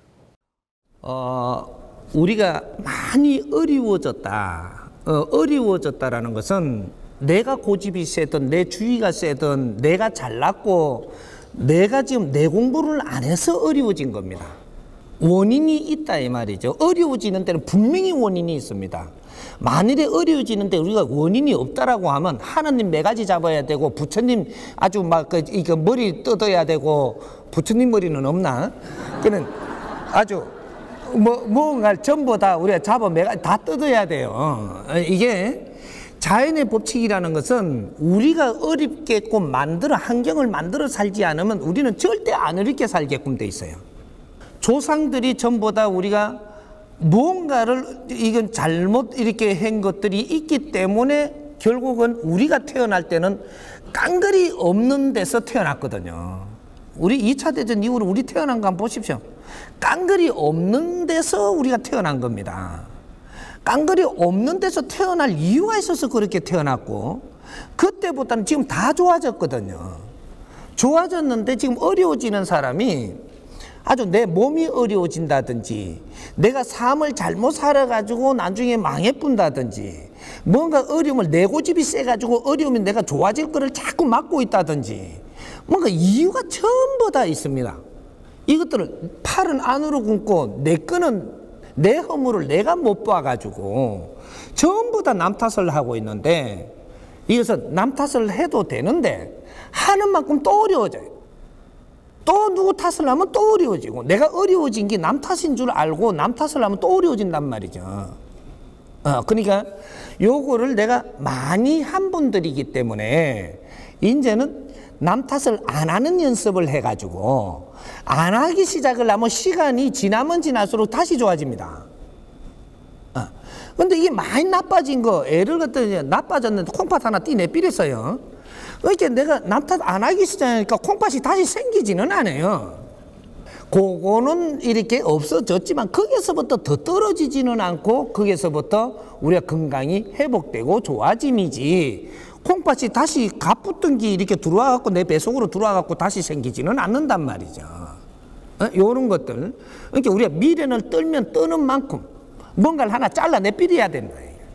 어 우리가 많이 어려워졌다. 어, 어려워졌다라는 것은 내가 고집이 세든 내 주의가 세든 내가 잘났고 내가 지금 내 공부를 안 해서 어려워진 겁니다. 원인이 있다 이 말이죠. 어려워지는 데는 분명히 원인이 있습니다. 만일에 어려워지는데 우리가 원인이 없다라고 하면 하나님 매가지 잡아야 되고 부처님 아주 막 그 이거 머리 뜯어야 되고 부처님 머리는 없나? 그는 아주 뭐 뭔가 전부 다 우리가 잡아 매가 다 뜯어야 돼요. 이게 자연의 법칙이라는 것은 우리가 어렵게끔 만들어 환경을 만들어 살지 않으면 우리는 절대 안 어렵게 살게끔 돼 있어요. 조상들이 전부 다 우리가 무언가를 이건 잘못 이렇게 한 것들이 있기 때문에 결국은 우리가 태어날 때는 깡그리 없는 데서 태어났거든요. 우리 이 차 대전 이후로 우리 태어난 거 한번 보십시오. 깡그리 없는 데서 우리가 태어난 겁니다. 깡그리 없는 데서 태어날 이유가 있어서 그렇게 태어났고 그때보다는 지금 다 좋아졌거든요. 좋아졌는데 지금 어려워지는 사람이 아주 내 몸이 어려워진다든지 내가 삶을 잘못 살아가지고 나중에 망해뿐다든지 뭔가 어려움을 내 고집이 세가지고 어려우면 내가 좋아질 거를 자꾸 막고 있다든지 뭔가 이유가 전부 다 있습니다. 이것들을 팔은 안으로 굽고 내 거는 내 허물을 내가 못 봐가지고 전부 다 남 탓을 하고 있는데 이것은 남 탓을 해도 되는데 하는 만큼 또 어려워져요. 또 누구 탓을 하면 또 어려워지고 내가 어려워진 게 남 탓인 줄 알고 남 탓을 하면 또 어려워진단 말이죠. 어, 그러니까 요거를 내가 많이 한 분들이기 때문에 이제는 남 탓을 안 하는 연습을 해가지고 안 하기 시작을 하면 시간이 지나면 지날수록 다시 좋아집니다. 어. 근데 이게 많이 나빠진 거 애를 갖다 나빠졌는데 콩팥 하나 띠내삐렸어요. 그러니까 내가 남 탓 안 하기 시작하니까 콩팥이 다시 생기지는 않아요. 그거는 이렇게 없어졌지만 거기서부터 더 떨어지지는 않고 거기서부터 우리가 건강이 회복되고 좋아짐이지 콩팥이 다시 가붙은 게 이렇게 들어와 갖고 내 뱃속으로 들어와 갖고 다시 생기지는 않는단 말이죠. 어? 요런 것들. 그러니까 우리가 미련을 떨면 떠는 만큼 뭔가를 하나 잘라 내삐려야 된다.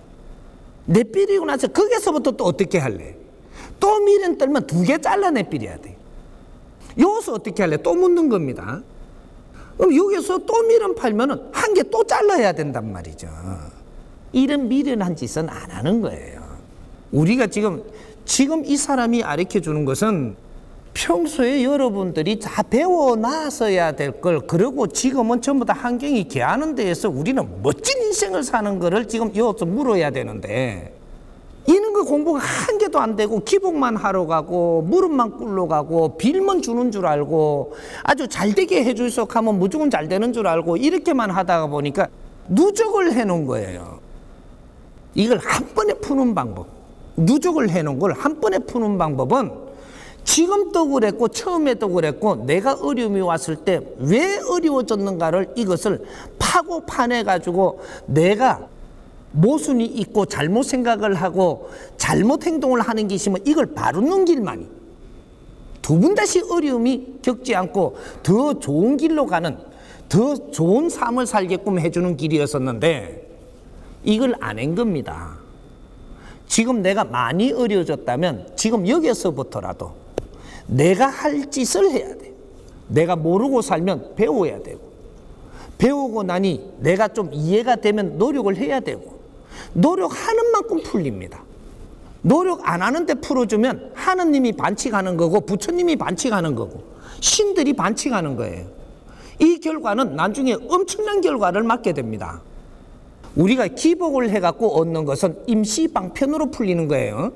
내삐리고 나서 거기서부터 또 어떻게 할래? 또 미련 떨면 두 개 잘라 내삐려야 돼. 여기서 어떻게 할래? 또 묻는 겁니다. 그럼 여기서 또 미련 팔면은 한 개 또 잘라야 된단 말이죠. 이런 미련한 짓은 안 하는 거예요. 우리가 지금 지금 이 사람이 가르쳐 주는 것은 평소에 여러분들이 다 배워놨어야 될 걸 그러고 지금은 전부 다 환경이 개하는 데에서 우리는 멋진 인생을 사는 거를 지금 여기서 물어야 되는데 이런 거 공부가 한 개도 안 되고 기복만 하러 가고 무릎만 꿇러 가고 빌면 주는 줄 알고 아주 잘 되게 해줄 석 하면 무조건 잘 되는 줄 알고 이렇게만 하다가 보니까 누적을 해놓은 거예요. 이걸 한 번에 푸는 방법 누적을 해놓은 걸 한 번에 푸는 방법은 지금도 그랬고 처음에도 그랬고 내가 어려움이 왔을 때 왜 어려워졌는가를 이것을 파고 파내가지고 내가 모순이 있고 잘못 생각을 하고 잘못 행동을 하는 게 있으면 이걸 바르는 길만이 두 번 다시 어려움이 겪지 않고 더 좋은 길로 가는 더 좋은 삶을 살게끔 해주는 길이었었는데 이걸 안 한 겁니다. 지금 내가 많이 어려워졌다면 지금 여기서부터라도 내가 할 짓을 해야 돼. 내가 모르고 살면 배워야 되고 배우고 나니 내가 좀 이해가 되면 노력을 해야 되고 노력하는 만큼 풀립니다. 노력 안 하는데 풀어주면 하느님이 반칙하는 거고 부처님이 반칙하는 거고 신들이 반칙하는 거예요. 이 결과는 나중에 엄청난 결과를 맞게 됩니다. 우리가 기복을 해갖고 얻는 것은 임시방편으로 풀리는 거예요.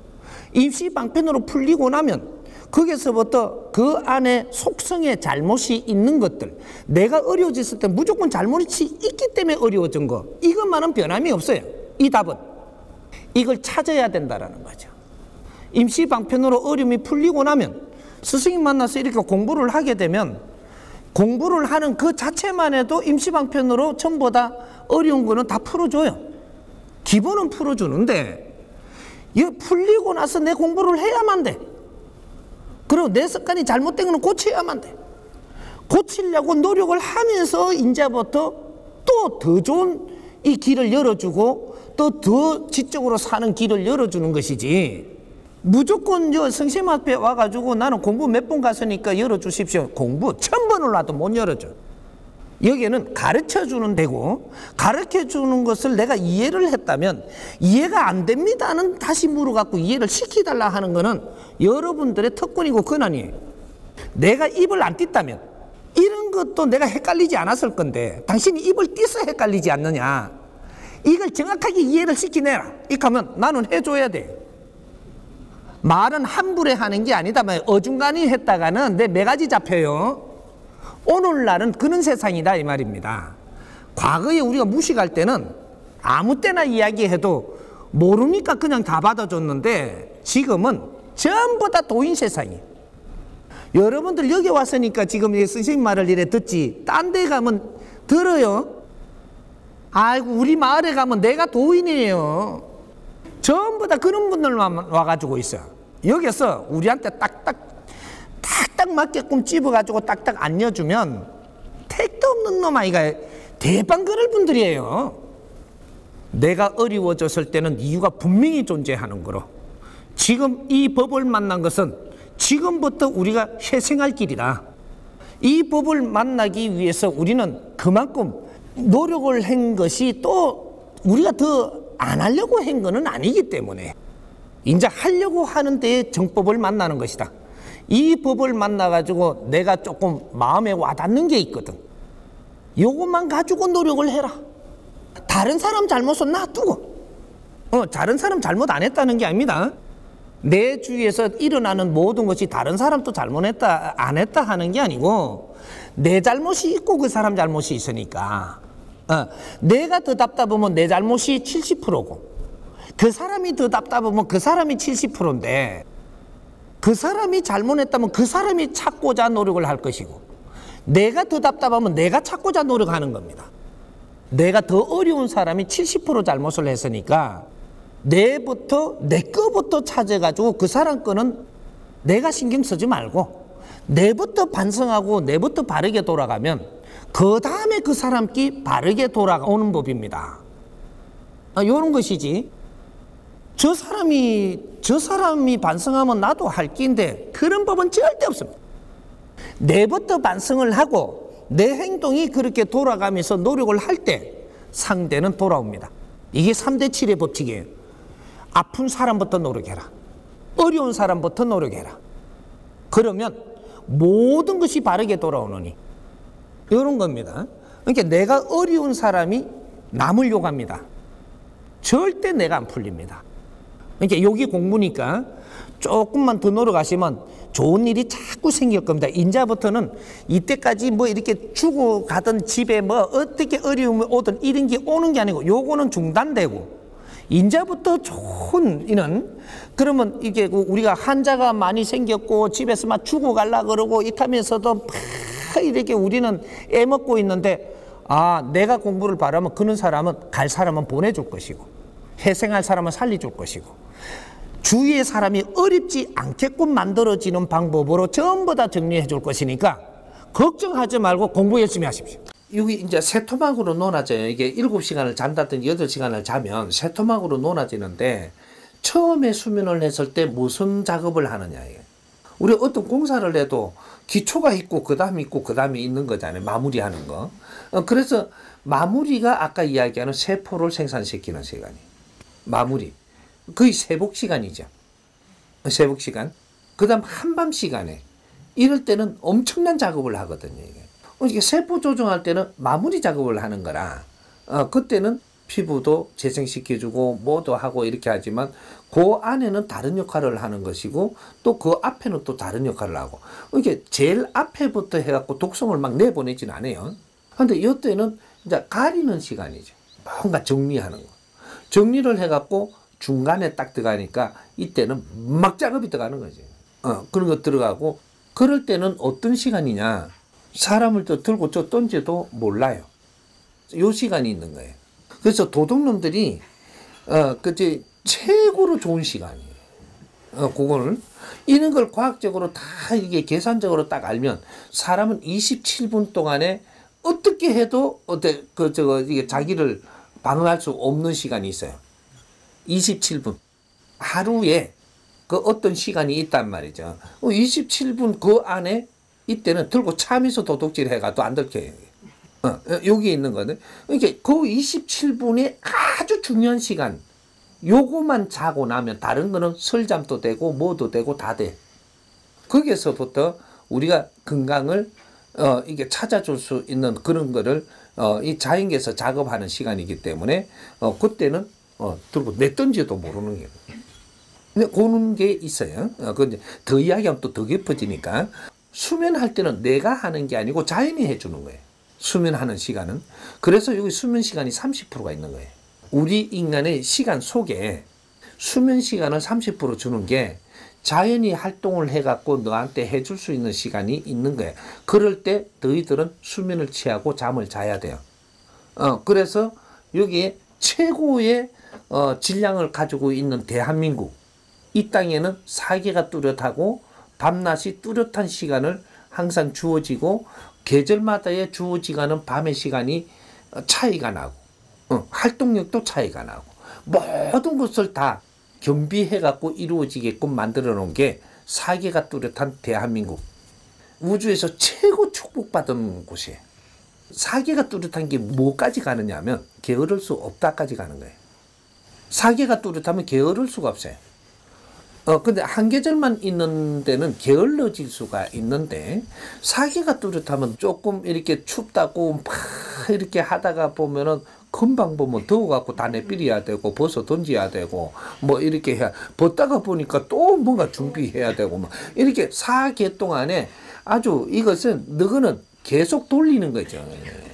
임시방편으로 풀리고 나면 거기서부터 그 안에 속성에 잘못이 있는 것들, 내가 어려워졌을 때 무조건 잘못이 있기 때문에 어려워진 거, 이것만은 변함이 없어요. 이 답은 이걸 찾아야 된다라는 거죠. 임시방편으로 어려움이 풀리고 나면 스승님 만나서 이렇게 공부를 하게 되면 공부를 하는 그 자체만 해도 임시방편으로 전부 다 어려운 거는 다 풀어줘요. 기본은 풀어주는데 이거 풀리고 나서 내 공부를 해야만 돼. 그리고 내 습관이 잘못된 거는 고쳐야만 돼. 고치려고 노력을 하면서 이제부터 또 더 좋은 이 길을 열어주고 또 더 지적으로 사는 길을 열어주는 것이지, 무조건 저 선생님 앞에 와가지고 나는 공부 몇 번 갔으니까 열어주십시오. 공부 천 번을 놔도 못 열어줘. 여기에는 가르쳐주는 데고, 가르쳐주는 것을 내가 이해를 했다면 이해가 안 됩니다는 다시 물어갖고 이해를 시켜달라 하는 거는 여러분들의 특권이고 권한이에요. 내가 입을 안 띄다면 이런 것도 내가 헷갈리지 않았을 건데 당신이 입을 띄서 헷갈리지 않느냐, 이걸 정확하게 이해를 시키내라. 이렇게 하면 나는 해줘야 돼. 말은 함부로 하는 게 아니다. 어중간히 했다가는 내 매가지 잡혀요. 오늘날은 그런 세상이다 이 말입니다. 과거에 우리가 무식할 때는 아무 때나 이야기해도 모르니까 그냥 다 받아줬는데 지금은 전부 다 도인 세상이에요. 여러분들 여기 왔으니까 지금 선생님 말을 이래 듣지, 딴 데 가면 들어요? 아이고 우리 마을에 가면 내가 도인이에요. 전부 다 그런 분들만 와가지고 있어요. 여기서 우리한테 딱딱 딱딱 맞게끔 찝어가지고 딱딱 안려주면 택도 없는 놈 아이가 대빵 그럴 분들이에요. 내가 어려워졌을 때는 이유가 분명히 존재하는 거로, 지금 이 법을 만난 것은 지금부터 우리가 회생할 길이다. 이 법을 만나기 위해서 우리는 그만큼 노력을 한 것이 또 우리가 더 안 하려고 한 거는 아니기 때문에 이제 하려고 하는 데에 정법을 만나는 것이다. 이 법을 만나가지고 내가 조금 마음에 와닿는 게 있거든. 요것만 가지고 노력을 해라. 다른 사람 잘못은 놔두고, 어, 다른 사람 잘못 안 했다는 게 아닙니다. 내 주위에서 일어나는 모든 것이 다른 사람도 잘못했다 안 했다 하는 게 아니고 내 잘못이 있고 그 사람 잘못이 있으니까, 어, 내가 더 답답하면 내 잘못이 칠십 퍼센트고 그 사람이 더 답답하면 그 사람이 칠십 퍼센트인데 그 사람이 잘못했다면 그 사람이 찾고자 노력을 할 것이고, 내가 더 답답하면 내가 찾고자 노력하는 겁니다. 내가 더 어려운 사람이 칠십 퍼센트 잘못을 했으니까 내부터 내 거부터 찾아가지고 그 사람 거는 내가 신경 쓰지 말고 내부터 반성하고 내부터 바르게 돌아가면 그 다음에 그 사람끼 바르게 돌아오는 법입니다. 아, 요런 것이지, 저 사람이 저 사람이 반성하면 나도 할 끼인데 그런 법은 절대 없습니다. 내부터 반성을 하고 내 행동이 그렇게 돌아가면서 노력을 할 때 상대는 돌아옵니다. 이게 삼 대 칠의 법칙이에요. 아픈 사람부터 노력해라. 어려운 사람부터 노력해라. 그러면 모든 것이 바르게 돌아오느니, 이런 겁니다. 그러니까 내가 어려운 사람이 남을 욕합니다. 절대 내가 안 풀립니다. 그러니까 여기 공부니까 조금만 더 노력하시면 좋은 일이 자꾸 생길 겁니다. 인자부터는 이때까지 뭐 이렇게 주고 가던 집에 뭐 어떻게 어려움이 오든 이런 게 오는 게 아니고 요거는 중단되고 인자부터 좋은 이는 그러면 이게 우리가 환자가 많이 생겼고 집에서 막 죽어갈라 그러고 이하면서도 막 이렇게 우리는 애먹고 있는데 아 내가 공부를 바라면 그런 사람은 갈 사람은 보내줄 것이고 회생할 사람은 살려줄 것이고 주위의 사람이 어렵지 않게끔 만들어지는 방법으로 전부 다 정리해 줄 것이니까 걱정하지 말고 공부 열심히 하십시오. 여기 이제 새토막으로 논아져요. 이게 일곱 시간을 잔다든지 여덟 시간을 자면 새토막으로 논아지는데 처음에 수면을 했을 때 무슨 작업을 하느냐. 우리 어떤 공사를 해도 기초가 있고 그 다음이 있고 그 다음이 있는 거잖아요. 마무리하는 거. 어, 그래서 마무리가 아까 이야기하는 세포를 생산시키는 시간이 마무리. 거의 세복 시간이죠. 세복 시간. 그 다음 한밤 시간에 이럴 때는 엄청난 작업을 하거든요. 이게. 이게 세포 조정할 때는 마무리 작업을 하는 거라 어, 그때는 피부도 재생시켜주고 뭐도 하고 이렇게 하지만 그 안에는 다른 역할을 하는 것이고 또 그 앞에는 또 다른 역할을 하고 이게 제일 앞에부터 해갖고 독성을 막 내보내진 않아요. 근데 이때는 이제 가리는 시간이죠. 뭔가 정리하는 거. 정리를 해갖고 중간에 딱 들어가니까 이때는 막 작업이 들어가는 거지. 어, 그런 거 들어가고 그럴 때는 어떤 시간이냐. 사람을 또 들고 저 던져도 몰라요. 요 시간이 있는 거예요. 그래서 도둑놈들이 어 그때 최고로 좋은 시간이에요. 어 그거를 이런 걸 과학적으로 다 이게 계산적으로 딱 알면 사람은 이십칠 분 동안에 어떻게 해도 어때 그 저거 이게 자기를 방어할 수 없는 시간이 있어요. 이십칠 분 하루에 그 어떤 시간이 있단 말이죠. 어, 이십칠 분 그 안에 이때는 들고 차면서 도둑질 해가도 안 들켜요. 어, 여기 있는 거는. 이게 그 이십칠 분이 아주 중요한 시간. 요거만 자고 나면 다른 거는 설잠도 되고 뭐도 되고 다 돼. 거기에서부터 우리가 건강을 어, 이게 찾아줄 수 있는 그런 거를 어, 이 자연계에서 작업하는 시간이기 때문에 어, 그때는 어, 들고 내 던지도 모르는 게. 근데 그런 게 있어요. 어, 근데 더 이야기하면 또 더 깊어지니까. 수면할 때는 내가 하는 게 아니고 자연이 해주는 거예요. 수면하는 시간은. 그래서 여기 수면 시간이 삼십 퍼센트가 있는 거예요. 우리 인간의 시간 속에 수면 시간을 삼십 퍼센트 주는 게 자연이 활동을 해갖고 너한테 해줄 수 있는 시간이 있는 거예요. 그럴 때 너희들은 수면을 취하고 잠을 자야 돼요. 어, 그래서 여기에 최고의 어, 질량을 가지고 있는 대한민국. 이 땅에는 사계가 뚜렷하고 밤낮이 뚜렷한 시간을 항상 주어지고 계절마다의 주어지가는 밤의 시간이 차이가 나고 어, 활동력도 차이가 나고 모든 것을 다 겸비해 갖고 이루어지게끔 만들어 놓은 게 사계가 뚜렷한 대한민국. 우주에서 최고 축복받은 곳이에요. 사계가 뚜렷한 게 뭐까지 가느냐 하면 게으를 수 없다까지 가는 거예요. 사계가 뚜렷하면 게으를 수가 없어요. 어, 근데 한 계절만 있는 데는 게을러질 수가 있는데, 사계가 뚜렷하면 조금 이렇게 춥다고 막 이렇게 하다가 보면은 금방 보면 더워갖고 다 내비려야 되고, 벗어 던져야 되고, 뭐 이렇게 해야, 벗다가 보니까 또 뭔가 준비해야 되고, 막 이렇게 사계 동안에 아주 이것은 너거는 계속 돌리는 거죠.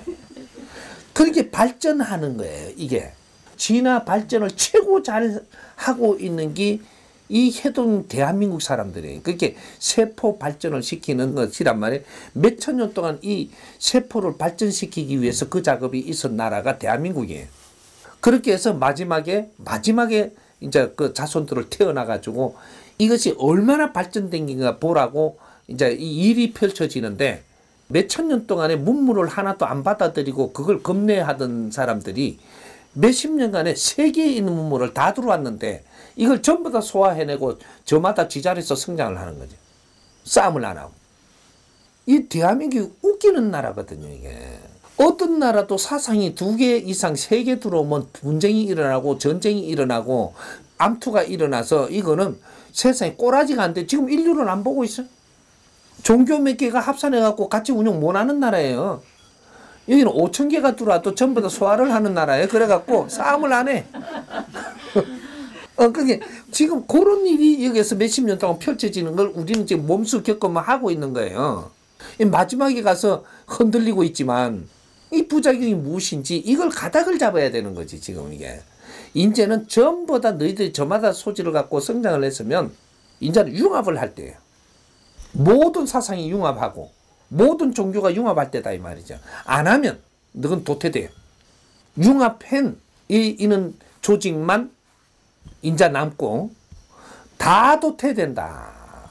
그렇게 발전하는 거예요, 이게. 진화 발전을 최고 잘 하고 있는 게 이 해동 대한민국 사람들이에요. 그렇게 세포 발전을 시키는 것이란 말이에요. 몇천 년 동안 이 세포를 발전시키기 위해서 그 작업이 있었던 나라가 대한민국이에요. 그렇게 해서 마지막에, 마지막에 이제 그 자손들을 태어나가지고 이것이 얼마나 발전된 게인가 보라고 이제 이 일이 펼쳐지는데, 몇천 년 동안에 문물을 하나도 안 받아들이고 그걸 겁내하던 사람들이 몇십 년간에 세계에 있는 문물을 다 들어왔는데 이걸 전부 다 소화해내고 저마다 지자리에서 성장을 하는 거죠. 싸움을 안 하고. 이 대한민국이 웃기는 나라거든요, 이게. 어떤 나라도 사상이 두 개 이상, 세 개 들어오면 분쟁이 일어나고 전쟁이 일어나고 암투가 일어나서 이거는 세상에 꼬라지가 안 돼. 지금 인류를 안 보고 있어요. 종교 몇 개가 합산해갖고 같이 운영 못하는 나라예요. 여기는 오천 개가 들어와도 전부 다 소화를 하는 나라예요. 그래갖고 싸움을 안 해. 어, 그게 지금 그런 일이 여기에서 몇십 년 동안 펼쳐지는 걸 우리는 지금 몸소 겪으면 하고 있는 거예요. 마지막에 가서 흔들리고 있지만 이 부작용이 무엇인지 이걸 가닥을 잡아야 되는 거지, 지금 이게. 이제는 전부 다 너희들이 저마다 소질을 갖고 성장을 했으면 이제는 융합을 할 때예요. 모든 사상이 융합하고 모든 종교가 융합할 때다 이 말이죠. 안 하면 너는 도태돼요. 융합한 이, 이는 조직만 인자 남고 다 도태된다.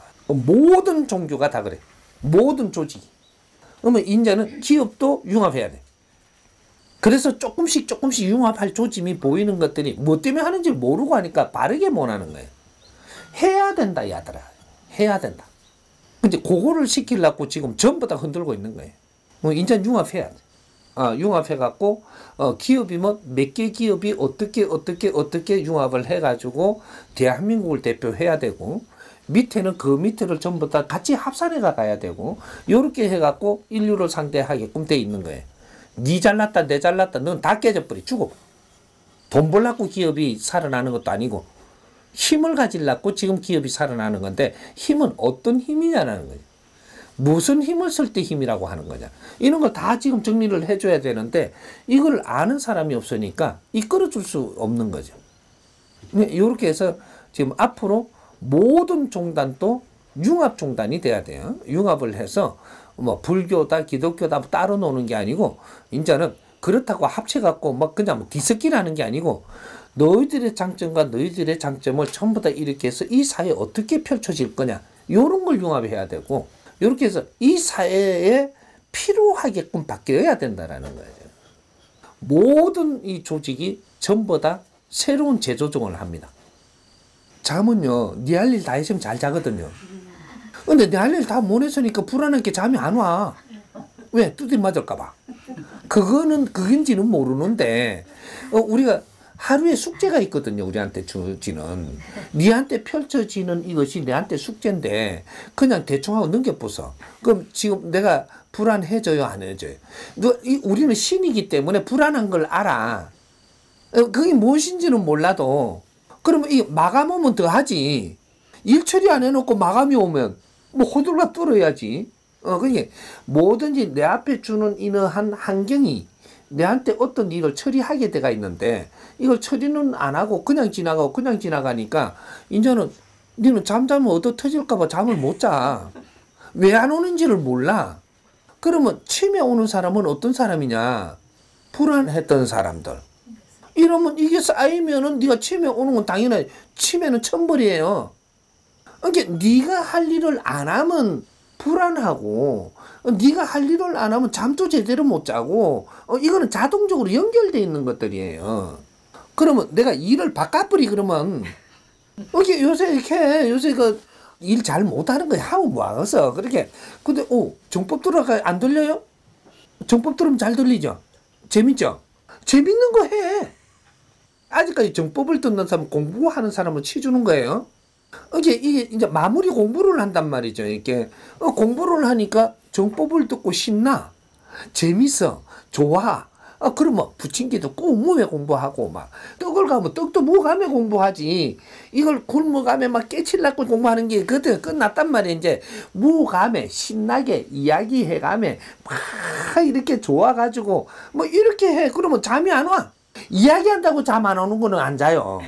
모든 종교가 다 그래. 모든 조직이. 그러면 인자는 기업도 융합해야 돼. 그래서 조금씩 조금씩 융합할 조짐이 보이는 것들이 뭐 때문에 하는지 모르고 하니까 바르게 못 하는 거예요. 해야 된다 야들아. 해야 된다. 근데 그거를 시키려고 지금 전부 다 흔들고 있는 거예요. 뭐 인자 융합해야 돼. 아, 융합해갖고 어, 기업이 뭐 몇 개 기업이 어떻게 어떻게 어떻게 융합을 해가지고 대한민국을 대표해야 되고 밑에는 그 밑에를 전부 다 같이 합산해가 가야 되고 요렇게 해갖고 인류를 상대하게끔 돼 있는 거예요. 니 잘났다 내 잘났다 넌 다 깨져버리 죽어. 돈 벌려고 기업이 살아나는 것도 아니고 힘을 가지려고 지금 기업이 살아나는 건데 힘은 어떤 힘이냐는 거예요. 무슨 힘을 쓸 때 힘이라고 하는 거냐. 이런 걸 다 지금 정리를 해줘야 되는데 이걸 아는 사람이 없으니까 이끌어줄 수 없는 거죠. 이렇게 해서 지금 앞으로 모든 종단도 융합 종단이 돼야 돼요. 융합을 해서 뭐 불교다 기독교다 따로 노는 게 아니고 이제는 그렇다고 합쳐갖고 막 그냥 뭐 뒤섞기라는 게 아니고 너희들의 장점과 너희들의 장점을 전부 다 이렇게 해서 이 사회 어떻게 펼쳐질 거냐 이런 걸 융합해야 되고 이렇게 해서 이 사회에 필요하게끔 바뀌어야 된다라는 거예요. 모든 이 조직이 전부 다 새로운 재조정을 합니다. 잠은요, 네 할 일 다 했으면 잘 자거든요. 근데 내 할 일 다 못 했으니까 불안하게 잠이 안 와. 왜? 두드려 맞을까봐. 그거는 그긴지는 모르는데 어, 우리가 하루에 숙제가 있거든요. 우리한테 주지는. 니한테 펼쳐지는 이것이 내한테 숙제인데 그냥 대충 하고 넘겨부숴. 그럼 지금 내가 불안해져요? 안 해져요? 너, 이, 우리는 신이기 때문에 불안한 걸 알아. 어, 그게 무엇인지는 몰라도 그러면 이 마감 오면 더 하지. 일 처리 안 해놓고 마감이 오면 뭐 호들갑 떨어야지. 어, 그게 뭐든지 내 앞에 주는 이러한 환경이 내한테 어떤 일을 처리하게 돼가 있는데 이걸 처리는 안 하고 그냥 지나가고 그냥 지나가니까 이제는 니는 잠자면 얻어 터질까봐 잠을 못 자. 왜 안 오는지를 몰라. 그러면 치매 오는 사람은 어떤 사람이냐? 불안했던 사람들. 이러면 이게 쌓이면은 네가 치매 오는 건 당연히 치매는 천벌이에요. 그러니까 네가 할 일을 안 하면 불안하고 네가 할 일을 안 하면 잠도 제대로 못 자고 어, 이거는 자동적으로 연결되어 있는 것들이에요. 그러면 내가 일을 바꿔버리 그러면 이게 요새 이렇게 요새 그 일 잘 못하는 거야. 하고 뭐하겠어 그렇게. 근데 오 정법 들어가 안 들려요? 정법 들으면 잘 들리죠? 재밌죠? 재밌는 거 해. 아직까지 정법을 듣는 사람 공부하는 사람을 치주는 거예요. 이게 이게 이제 마무리 공부를 한단 말이죠. 이렇게 어, 공부를 하니까 정법을 듣고 신나, 재밌어, 좋아. 어, 그러면 부침개도 꼬무에 공부하고 막 떡을 가면 떡도 무감에 공부하지. 이걸 굶어가면 막 깨칠라고 공부하는 게 그때 끝났단 말이야. 이제 무감에 신나게 이야기해가며 막 이렇게 좋아가지고 뭐 이렇게 해. 그러면 잠이 안 와. 이야기한다고 잠 안 오는 거는 안 자요.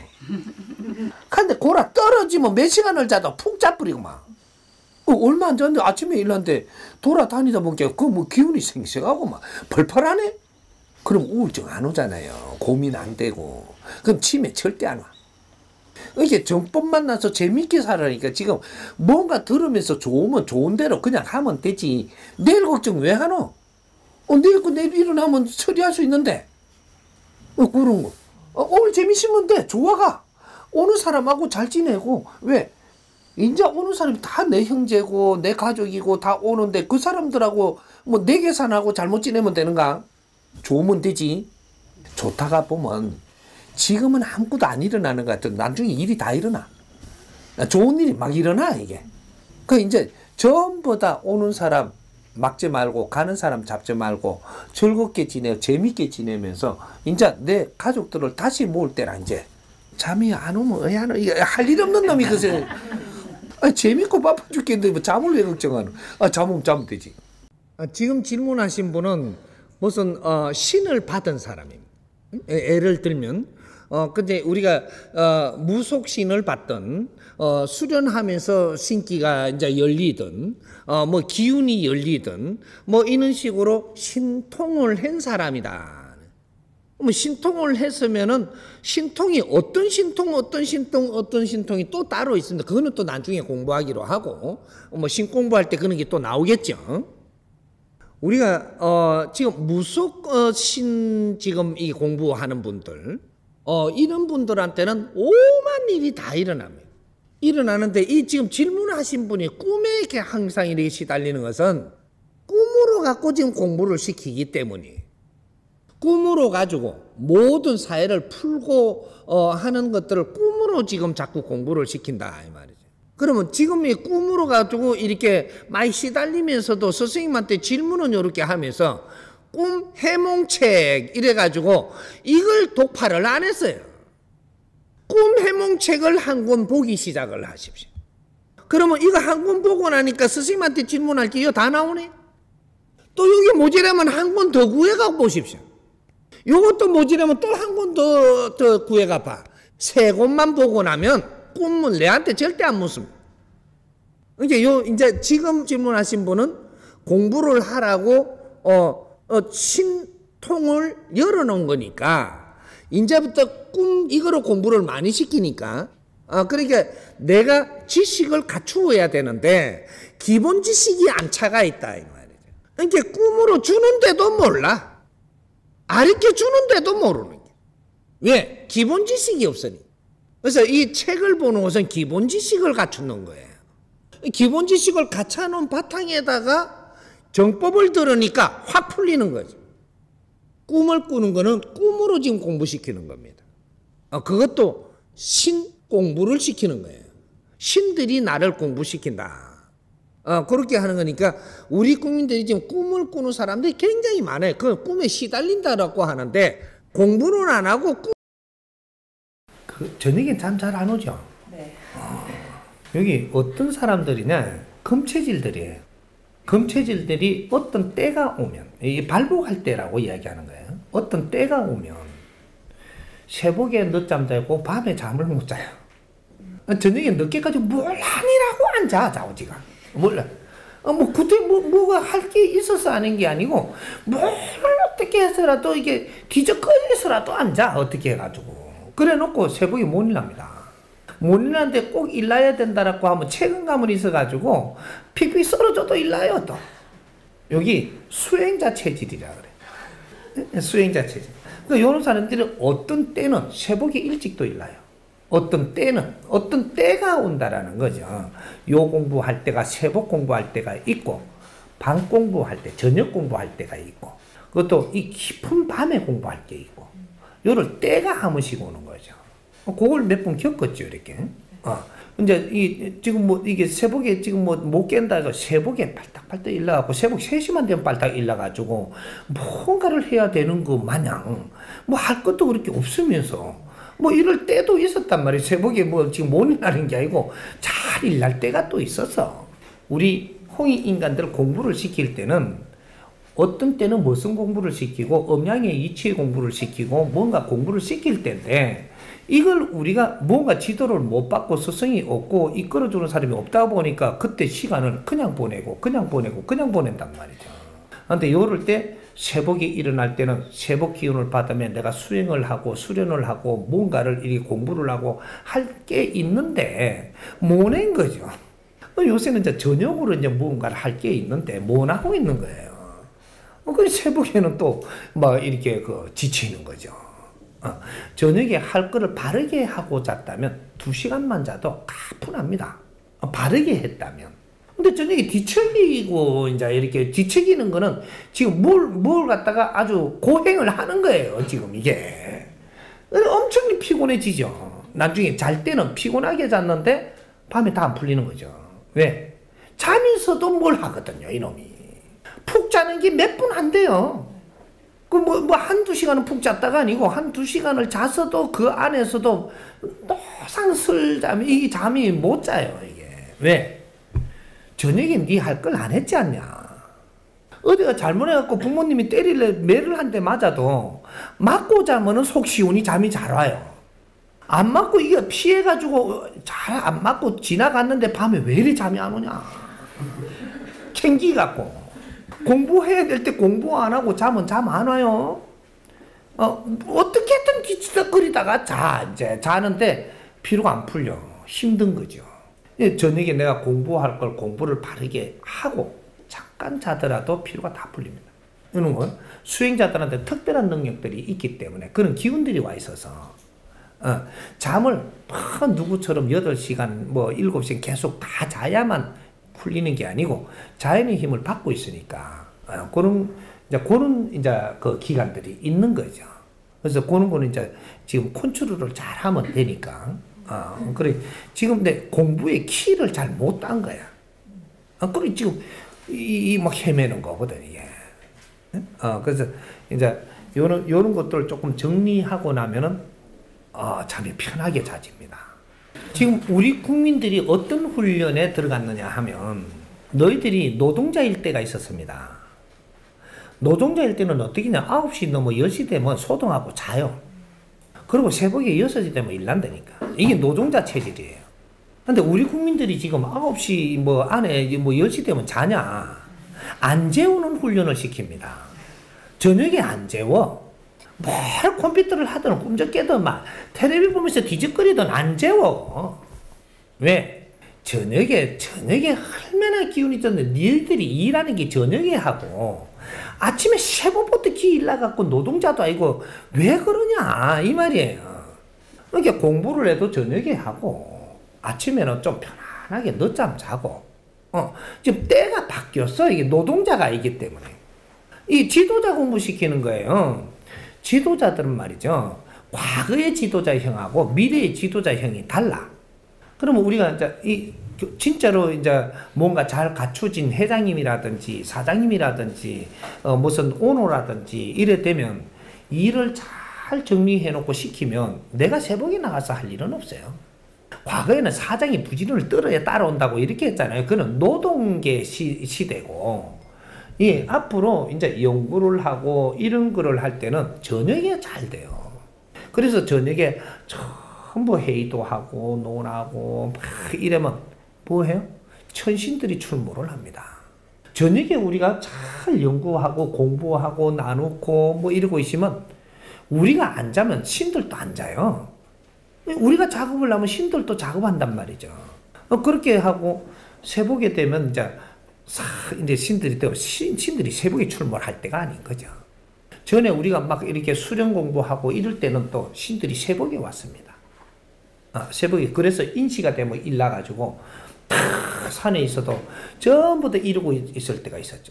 근데 고라 떨어지면 몇 시간을 자도 푹 자버리고 막. 어, 얼마 안 잤는데 아침에 일어났는데 돌아다니다 보니까 그 뭐 기운이 생생하고 막 펄펄하네? 그럼 우울증 안 오잖아요. 고민 안 되고. 그럼 치매 절대 안 와. 이렇게 정법 만나서 재밌게 살아니까 지금 뭔가 들으면서 좋으면 좋은 대로 그냥 하면 되지. 내일 걱정 왜 하노? 어, 내일 거 내일 일어나면 처리할 수 있는데. 어, 그런 거. 어, 오늘 재밌으면 돼. 좋아가. 오는 사람하고 잘 지내고. 왜? 이제 오는 사람이 다 내 형제고 내 가족이고 다 오는데 그 사람들하고 뭐 내 계산하고 잘못 지내면 되는가? 좋으면 되지. 좋다가 보면 지금은 아무것도 안 일어나는 것 같아. 나중에 일이 다 일어나. 좋은 일이 막 일어나 이게. 그 이제 전부 다 오는 사람 막지 말고 가는 사람 잡지 말고 즐겁게 지내고 재밌게 지내면서 이제 내 가족들을 다시 모을 때라 이제 잠이 안 오면 왜 안 오? 할 일 없는 놈이 그새 아, 재밌고 바빠 죽겠는데 뭐 잠을 왜 걱정하노? 아, 잠 자면 되지. 아, 지금 질문하신 분은 무슨 어, 신을 받은 사람입니다. 예, 예를 들면 어, 근데 우리가, 어, 무속신을 받던, 어, 수련하면서 신기가 이제 열리든, 어, 뭐 기운이 열리든, 뭐 이런 식으로 신통을 한 사람이다. 뭐 신통을 했으면은 신통이 어떤 신통, 어떤 신통, 어떤 신통이 또 따로 있습니다. 그거는 또 나중에 공부하기로 하고, 뭐 신공부할 때 그런 게 또 나오겠죠. 우리가, 어, 지금 무속, 어, 신, 지금 이 공부하는 분들, 어, 이런 분들한테는 오만 일이 다 일어납니다. 일어나는데 이 지금 질문하신 분이 꿈에 이렇게 항상 이렇게 시달리는 것은 꿈으로 갖고 지금 공부를 시키기 때문에 꿈으로 가지고 모든 사회를 풀고 어, 하는 것들을 꿈으로 지금 자꾸 공부를 시킨다 이 말이죠. 그러면 지금 이 꿈으로 가지고 이렇게 많이 시달리면서도 스승님한테 질문은 이렇게 하면서 꿈 해몽책 이래가지고 이걸 독파를 안 했어요. 꿈 해몽책을 한 권 보기 시작을 하십시오. 그러면 이거 한 권 보고 나니까 스승님한테 질문할 게 이거 다 나오네. 또 여기 모자라면 한 권 더 구해가 보십시오. 요것도 모자라면 또 한 권 더 더 구해가 봐. 세 권만 보고 나면 꿈은 내한테 절대 안 묻습니다. 이제 요 이제 지금 질문하신 분은 공부를 하라고 어 어, 신통을 열어놓은 거니까 이제부터 꿈 이거로 공부를 많이 시키니까 어, 그러니까 내가 지식을 갖추어야 되는데 기본 지식이 안 차가 있다 이 말이죠. 그러니까 꿈으로 주는데도 몰라. 가르쳐 주는데도 모르는 게. 왜? 기본 지식이 없으니. 그래서 이 책을 보는 것은 기본 지식을 갖추는 거예요. 기본 지식을 갖춰놓은 바탕에다가 정법을 들으니까 확 풀리는 거죠. 꿈을 꾸는 거는 꿈으로 지금 공부시키는 겁니다. 어, 그것도 신 공부를 시키는 거예요. 신들이 나를 공부시킨다. 어, 그렇게 하는 거니까 우리 국민들이 지금 꿈을 꾸는 사람들이 굉장히 많아요. 그 꿈에 시달린다라고 하는데 공부는 안 하고 꿈... 그 저녁에 잠 잘 안 오죠? 네. 어, 여기 어떤 사람들이냐 금체질들이에요. 금체질들이 어떤 때가 오면 이 발복할 때라고 이야기하는 거예요. 어떤 때가 오면 새벽에 늦잠 자고 밤에 잠을 못 자요. 저녁에 늦게까지 뭘 하니라고 앉아 자오지가 몰라. 어, 뭐 그때 뭐 뭐가 할 게 있어서 하는 게 아니고 뭘 어떻게 해서라도 이게 뒤적거려서라도 앉아 어떻게 해가지고 그래놓고 새벽에 못 일납니다. 못 일하는데 꼭 일나야 된다라고 하면 책임감은 있어가지고 픽픽 썰어줘도 일나요 또. 여기 수행자 체질이라 그래. 수행자 체질. 그러니까 이런 사람들은 어떤 때는 새벽에 일찍도 일나요. 어떤 때는 어떤 때가 온다라는 거죠. 요 공부할 때가 새벽 공부할 때가 있고 밤 공부할 때 저녁 공부할 때가 있고 그것도 이 깊은 밤에 공부할 게 있고 요럴 때가 한 번씩 오는 거죠. 그걸 몇 번 겪었죠, 이렇게. 어. 이제, 이, 지금 뭐, 이게 새벽에 지금 뭐, 못 깬다 해서 새벽에 발딱발딱 일어나고, 새벽 세 시만 되면 발딱 일어나가지고, 뭔가를 해야 되는 거 마냥, 뭐, 할 것도 그렇게 없으면서, 뭐, 이럴 때도 있었단 말이에요. 새벽에 뭐, 지금 못 일어나는 게 아니고, 잘 일날 때가 또 있어서, 우리 홍익 인간들 공부를 시킬 때는, 어떤 때는 무슨 공부를 시키고, 음양의 이치 공부를 시키고, 뭔가 공부를 시킬 때인데, 이걸 우리가 뭔가 지도를 못 받고 스승이 없고 이끌어주는 사람이 없다 보니까 그때 시간을 그냥 보내고 그냥 보내고 그냥 보낸단 말이죠. 그런데 이럴 때 새벽에 일어날 때는 새벽 기운을 받으면 내가 수행을 하고 수련을 하고 뭔가를 이렇게 공부를 하고 할 게 있는데 못 낸 거죠. 요새는 이제 저녁으로 이제 뭔가를 할 게 있는데 못 하고 있는 거예요. 그 새벽에는 또 막 이렇게 그 지치는 거죠. 어, 저녁에 할 거를 바르게 하고 잤다면 두 시간만 자도 가뿐합니다. 어, 바르게 했다면. 근데 저녁에 뒤척이고 이제 이렇게 뒤척이는 거는 지금 뭘, 뭘 갖다가 아주 고행을 하는 거예요. 지금 이게. 엄청 피곤해지죠. 나중에 잘 때는 피곤하게 잤는데 밤에 다 안 풀리는 거죠. 왜? 자면서도 뭘 하거든요, 이놈이. 푹 자는 게 몇 분 안 돼요. 그 뭐, 뭐, 한두 시간은 푹 잤다가 아니고, 한두 시간을 잤어도 그 안에서도 노상술 잠이, 이 잠이 못 자요, 이게. 왜? 저녁에 니 할 걸 안 했지 않냐. 어디가 잘못해갖고 부모님이 때릴래, 매를 한 대 맞아도, 맞고 자면은 속 시원히 잠이 잘 와요. 안 맞고 이게 피해가지고 잘 안 맞고 지나갔는데 밤에 왜 이리 잠이 안 오냐. 챙기 갖고 공부해야 될 때 공부 안 하고 잠은 잠 안 와요. 어, 어떻게든 기치덕거리다가 자, 이제 자는데 피로가 안 풀려. 힘든 거죠. 저녁에 내가 공부할 걸 공부를 바르게 하고 잠깐 자더라도 피로가 다 풀립니다. 이런 건 수행자들한테 특별한 능력들이 있기 때문에 그런 기운들이 와 있어서 어, 잠을 막 누구처럼 여덟 시간 뭐 일곱 시간 계속 다 자야만 풀리는 게 아니고 자연의 힘을 받고 있으니까 어, 그런 이제 그런 이제 그 기간들이 있는 거죠. 그래서 그런 거는 이제 지금 컨트롤을 잘 하면 되니까 어, 그래 지금 내 공부의 키를 잘 못 딴 거야. 어, 그래 지금 이막 헤매는 거거든 이게. 어, 그래서 이제 요런 요런 것들을 조금 정리하고 나면은 어, 잠이 편하게 자집니다. 지금 우리 국민들이 어떤 훈련에 들어갔느냐 하면 너희들이 노동자일 때가 있었습니다. 노동자일 때는 어떻게 냐 아홉 시 넘어 열 시 되면 소등하고 자요. 그리고 새벽에 여섯 시 되면 일난다니까. 이게 노동자 체질이에요. 근데 우리 국민들이 지금 아홉 시 뭐 안에 뭐 열 시 되면 자냐. 안 재우는 훈련을 시킵니다. 저녁에 안 재워. 뭘 컴퓨터를 하든 꿈쩍 깨든 막 텔레비 보면서 뒤적거리든 안 재워. 왜? 저녁에 저녁에 얼마나 기운이 있던데 니들이 일하는 게 저녁에 하고 아침에 새벽부터 기 일 나갖고 노동자도 아니고 왜 그러냐 이 말이에요. 그러니까 공부를 해도 저녁에 하고 아침에는 좀 편안하게 늦잠 자고 어 지금 때가 바뀌었어. 이게 노동자가이기 때문에 이 지도자 공부시키는 거예요. 지도자들은 말이죠. 과거의 지도자형하고 미래의 지도자형이 달라. 그러면 우리가 이제 이 진짜로 이제 뭔가 잘 갖춰진 회장님이라든지 사장님이라든지 어 무슨 오너라든지 이래 되면 일을 잘 정리해 놓고 시키면 내가 새벽에 나가서 할 일은 없어요. 과거에는 사장이 부지런을 떨어야 따라온다고 이렇게 했잖아요. 그는 노동계 시, 시대고 예, 앞으로 이제 연구를 하고 이런 거를 할 때는 저녁에 잘 돼요. 그래서 저녁에 전부 회의도 하고 논하고 막 이러면 뭐해요? 천신들이 출몰을 합니다. 저녁에 우리가 잘 연구하고 공부하고 나누고 뭐 이러고 있으면 우리가 안 자면 신들도 안 자요. 우리가 작업을 하면 신들도 작업한단 말이죠. 어, 그렇게 하고 새벽에 되면 이제 싹 이제 신들이 되고 신, 신들이 새벽에 출몰할 때가 아닌 거죠. 전에 우리가 막 이렇게 수련 공부하고 이럴 때는 또 신들이 새벽에 왔습니다. 아, 새벽에 그래서 인시가 되면 일나가지고 탁 산에 있어도 전부 다 이러고 있을 때가 있었죠.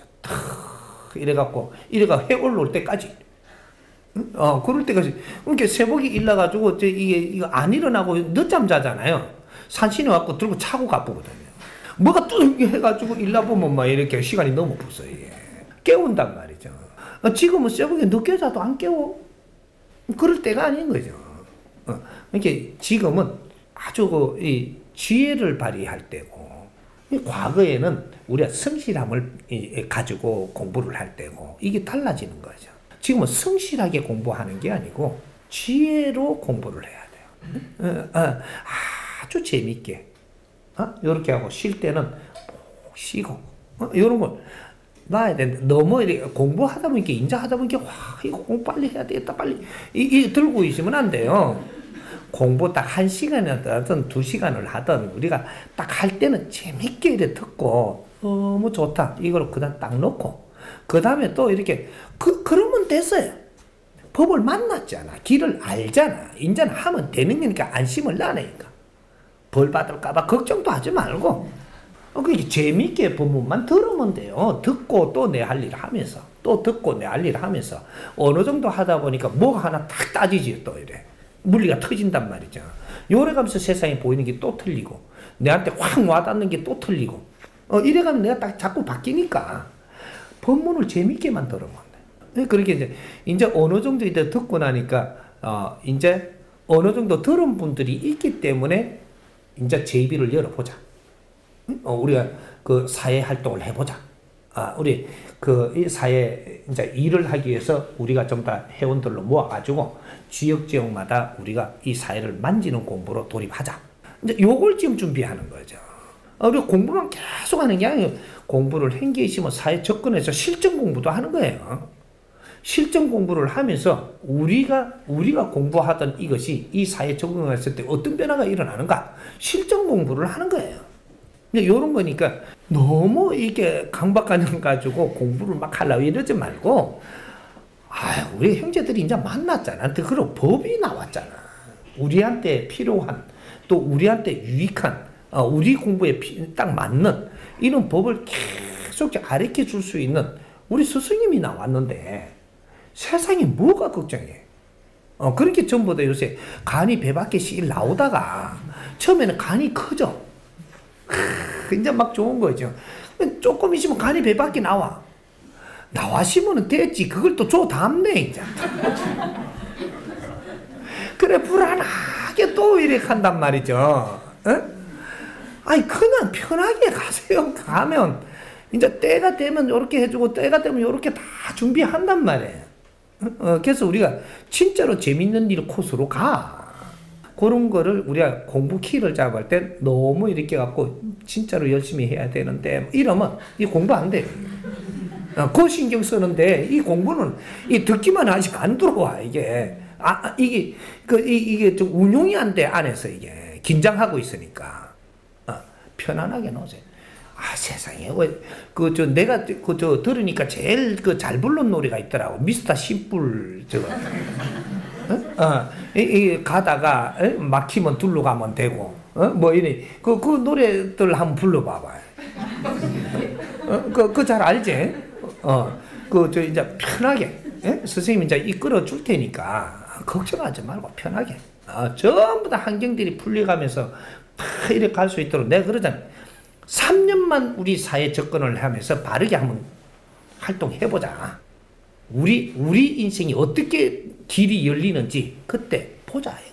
탁 이래갖고 이래가 해 올라올 때까지. 어 그럴 때까지. 그러니까 새벽에 일나가지고 이게 이거 안 일어나고 늦잠 자잖아요. 산신에 와갖고 들고 차고 가쁘거든요. 뭐가 뚜 해가지고 일나 보면 막 이렇게 시간이 너무 벌써 이게 깨운단 말이죠. 어, 지금은 새벽에 늦게 자도 안 깨워. 그럴 때가 아닌 거죠. 어, 그러니까 지금은 아주 그 이 지혜를 발휘할 때고, 과거에는 우리가 성실함을 가지고 공부를 할 때고, 이게 달라지는 거죠. 지금은 성실하게 공부하는 게 아니고 지혜로 공부를 해야 돼요. 어, 어, 아주 재밌게 어? 이렇게 하고 쉴 때는 푹 쉬고 어? 이런 걸 놔야 되는데 너무 이렇게 공부하다 보니까 인자하다 보니까 와 이거 공부 빨리 해야 되겠다 빨리 이, 이 들고 있으면 안 돼요. 공부 딱 한 시간이든 두 시간을 하든 우리가 딱 할 때는 재밌게 이렇게 듣고 너무 좋다 이걸 그다음 딱 놓고 그 다음에 또 이렇게 그 그러면 됐어요. 법을 만났잖아. 길을 알잖아. 인자는 하면 되는 거니까 안심을 나니까 벌 받을까봐 걱정도 하지 말고 어, 그게 재밌게 법문만 들으면 돼요. 듣고 또 내 할 일을 하면서 또 듣고 내 할 일을 하면서 어느 정도 하다 보니까 뭐가 하나 탁 따지지 또 이래. 물리가 터진단 말이죠. 요래가면서 세상에 보이는 게 또 틀리고 내한테 확 와닿는 게 또 틀리고 어, 이래가면 내가 딱 자꾸 바뀌니까 법문을 재밌게만 들으면 돼. 그렇게 이제 이제 어느 정도 이제 듣고 나니까 어, 이제 어느 정도 들은 분들이 있기 때문에 이제 제비를 열어보자. 어, 우리가 그 사회 활동을 해보자. 아, 우리 그 이 사회 이제 일을 하기 위해서 우리가 좀 다 회원들로 모아가지고 지역 지역마다 우리가 이 사회를 만지는 공부로 돌입하자. 이제 요걸 지금 준비하는 거죠. 아, 우리 공부만 계속 하는 게 아니에요. 공부를 행기시면 사회 접근해서 실전 공부도 하는 거예요. 실전 공부를 하면서 우리가 우리가 공부하던 이것이 이 사회에 적응했을 때 어떤 변화가 일어나는가 실전 공부를 하는 거예요. 근데 이런 거니까 너무 이게 강박관념 가지고 공부를 막 하려고 이러지 말고, 아, 우리 형제들이 이제 만났잖아. 그런 법이 나왔잖아. 우리한테 필요한 또 우리한테 유익한 어, 우리 공부에 피, 딱 맞는 이런 법을 계속 가르쳐 줄 수 있는 우리 스승님이 나왔는데 세상에 뭐가 걱정해? 어, 그렇게 전부 다 요새 간이 배 밖에 씩 나오다가 처음에는 간이 커져. 크, 이제 막 좋은 거죠. 조금 있으면 간이 배 밖에 나와. 나와시면 됐지. 그걸 또 줘 담네, 이제. 그래, 불안하게 또 이렇게 한단 말이죠. 어? 아니, 그냥 편하게 가세요. 가면, 이제 때가 되면 이렇게 해주고, 때가 되면 이렇게 다 준비한단 말이에요. 어, 그래서 우리가 진짜로 재밌는 일 코스로 가. 그런 거를 우리가 공부 키를 잡을 때 너무 이렇게 갖고 진짜로 열심히 해야 되는데 이러면 이 공부 안 돼. 어, 그 신경 쓰는데 이 공부는 이 듣기만 아직 안 들어와 이게. 아 이게 그 이, 이게 좀 운용이 안 돼 안에서 이게 긴장하고 있으니까 어, 편안하게 놓으세요. 아 세상에 그 저 내가 그 저 들으니까 제일 그 잘 부른 노래가 있더라고. 미스터 심플 저거. 어? 어, 이, 이 가다가 에? 막히면 둘러 가면 되고, 어? 뭐 이래 그 그 노래들 한번 불러봐봐. 어? 그 그 잘 알지? 어, 그 저 이제 편하게 에? 선생님 이제 이끌어 줄 테니까 걱정하지 말고 편하게. 어, 전부 다 환경들이 풀려가면서 팍 이렇게 갈 수 있도록 내가 그러잖아. 삼 년만 우리 사회 접근을 하면서 바르게 한번 활동해보자. 우리 우리 인생이 어떻게 길이 열리는지 그때 보자.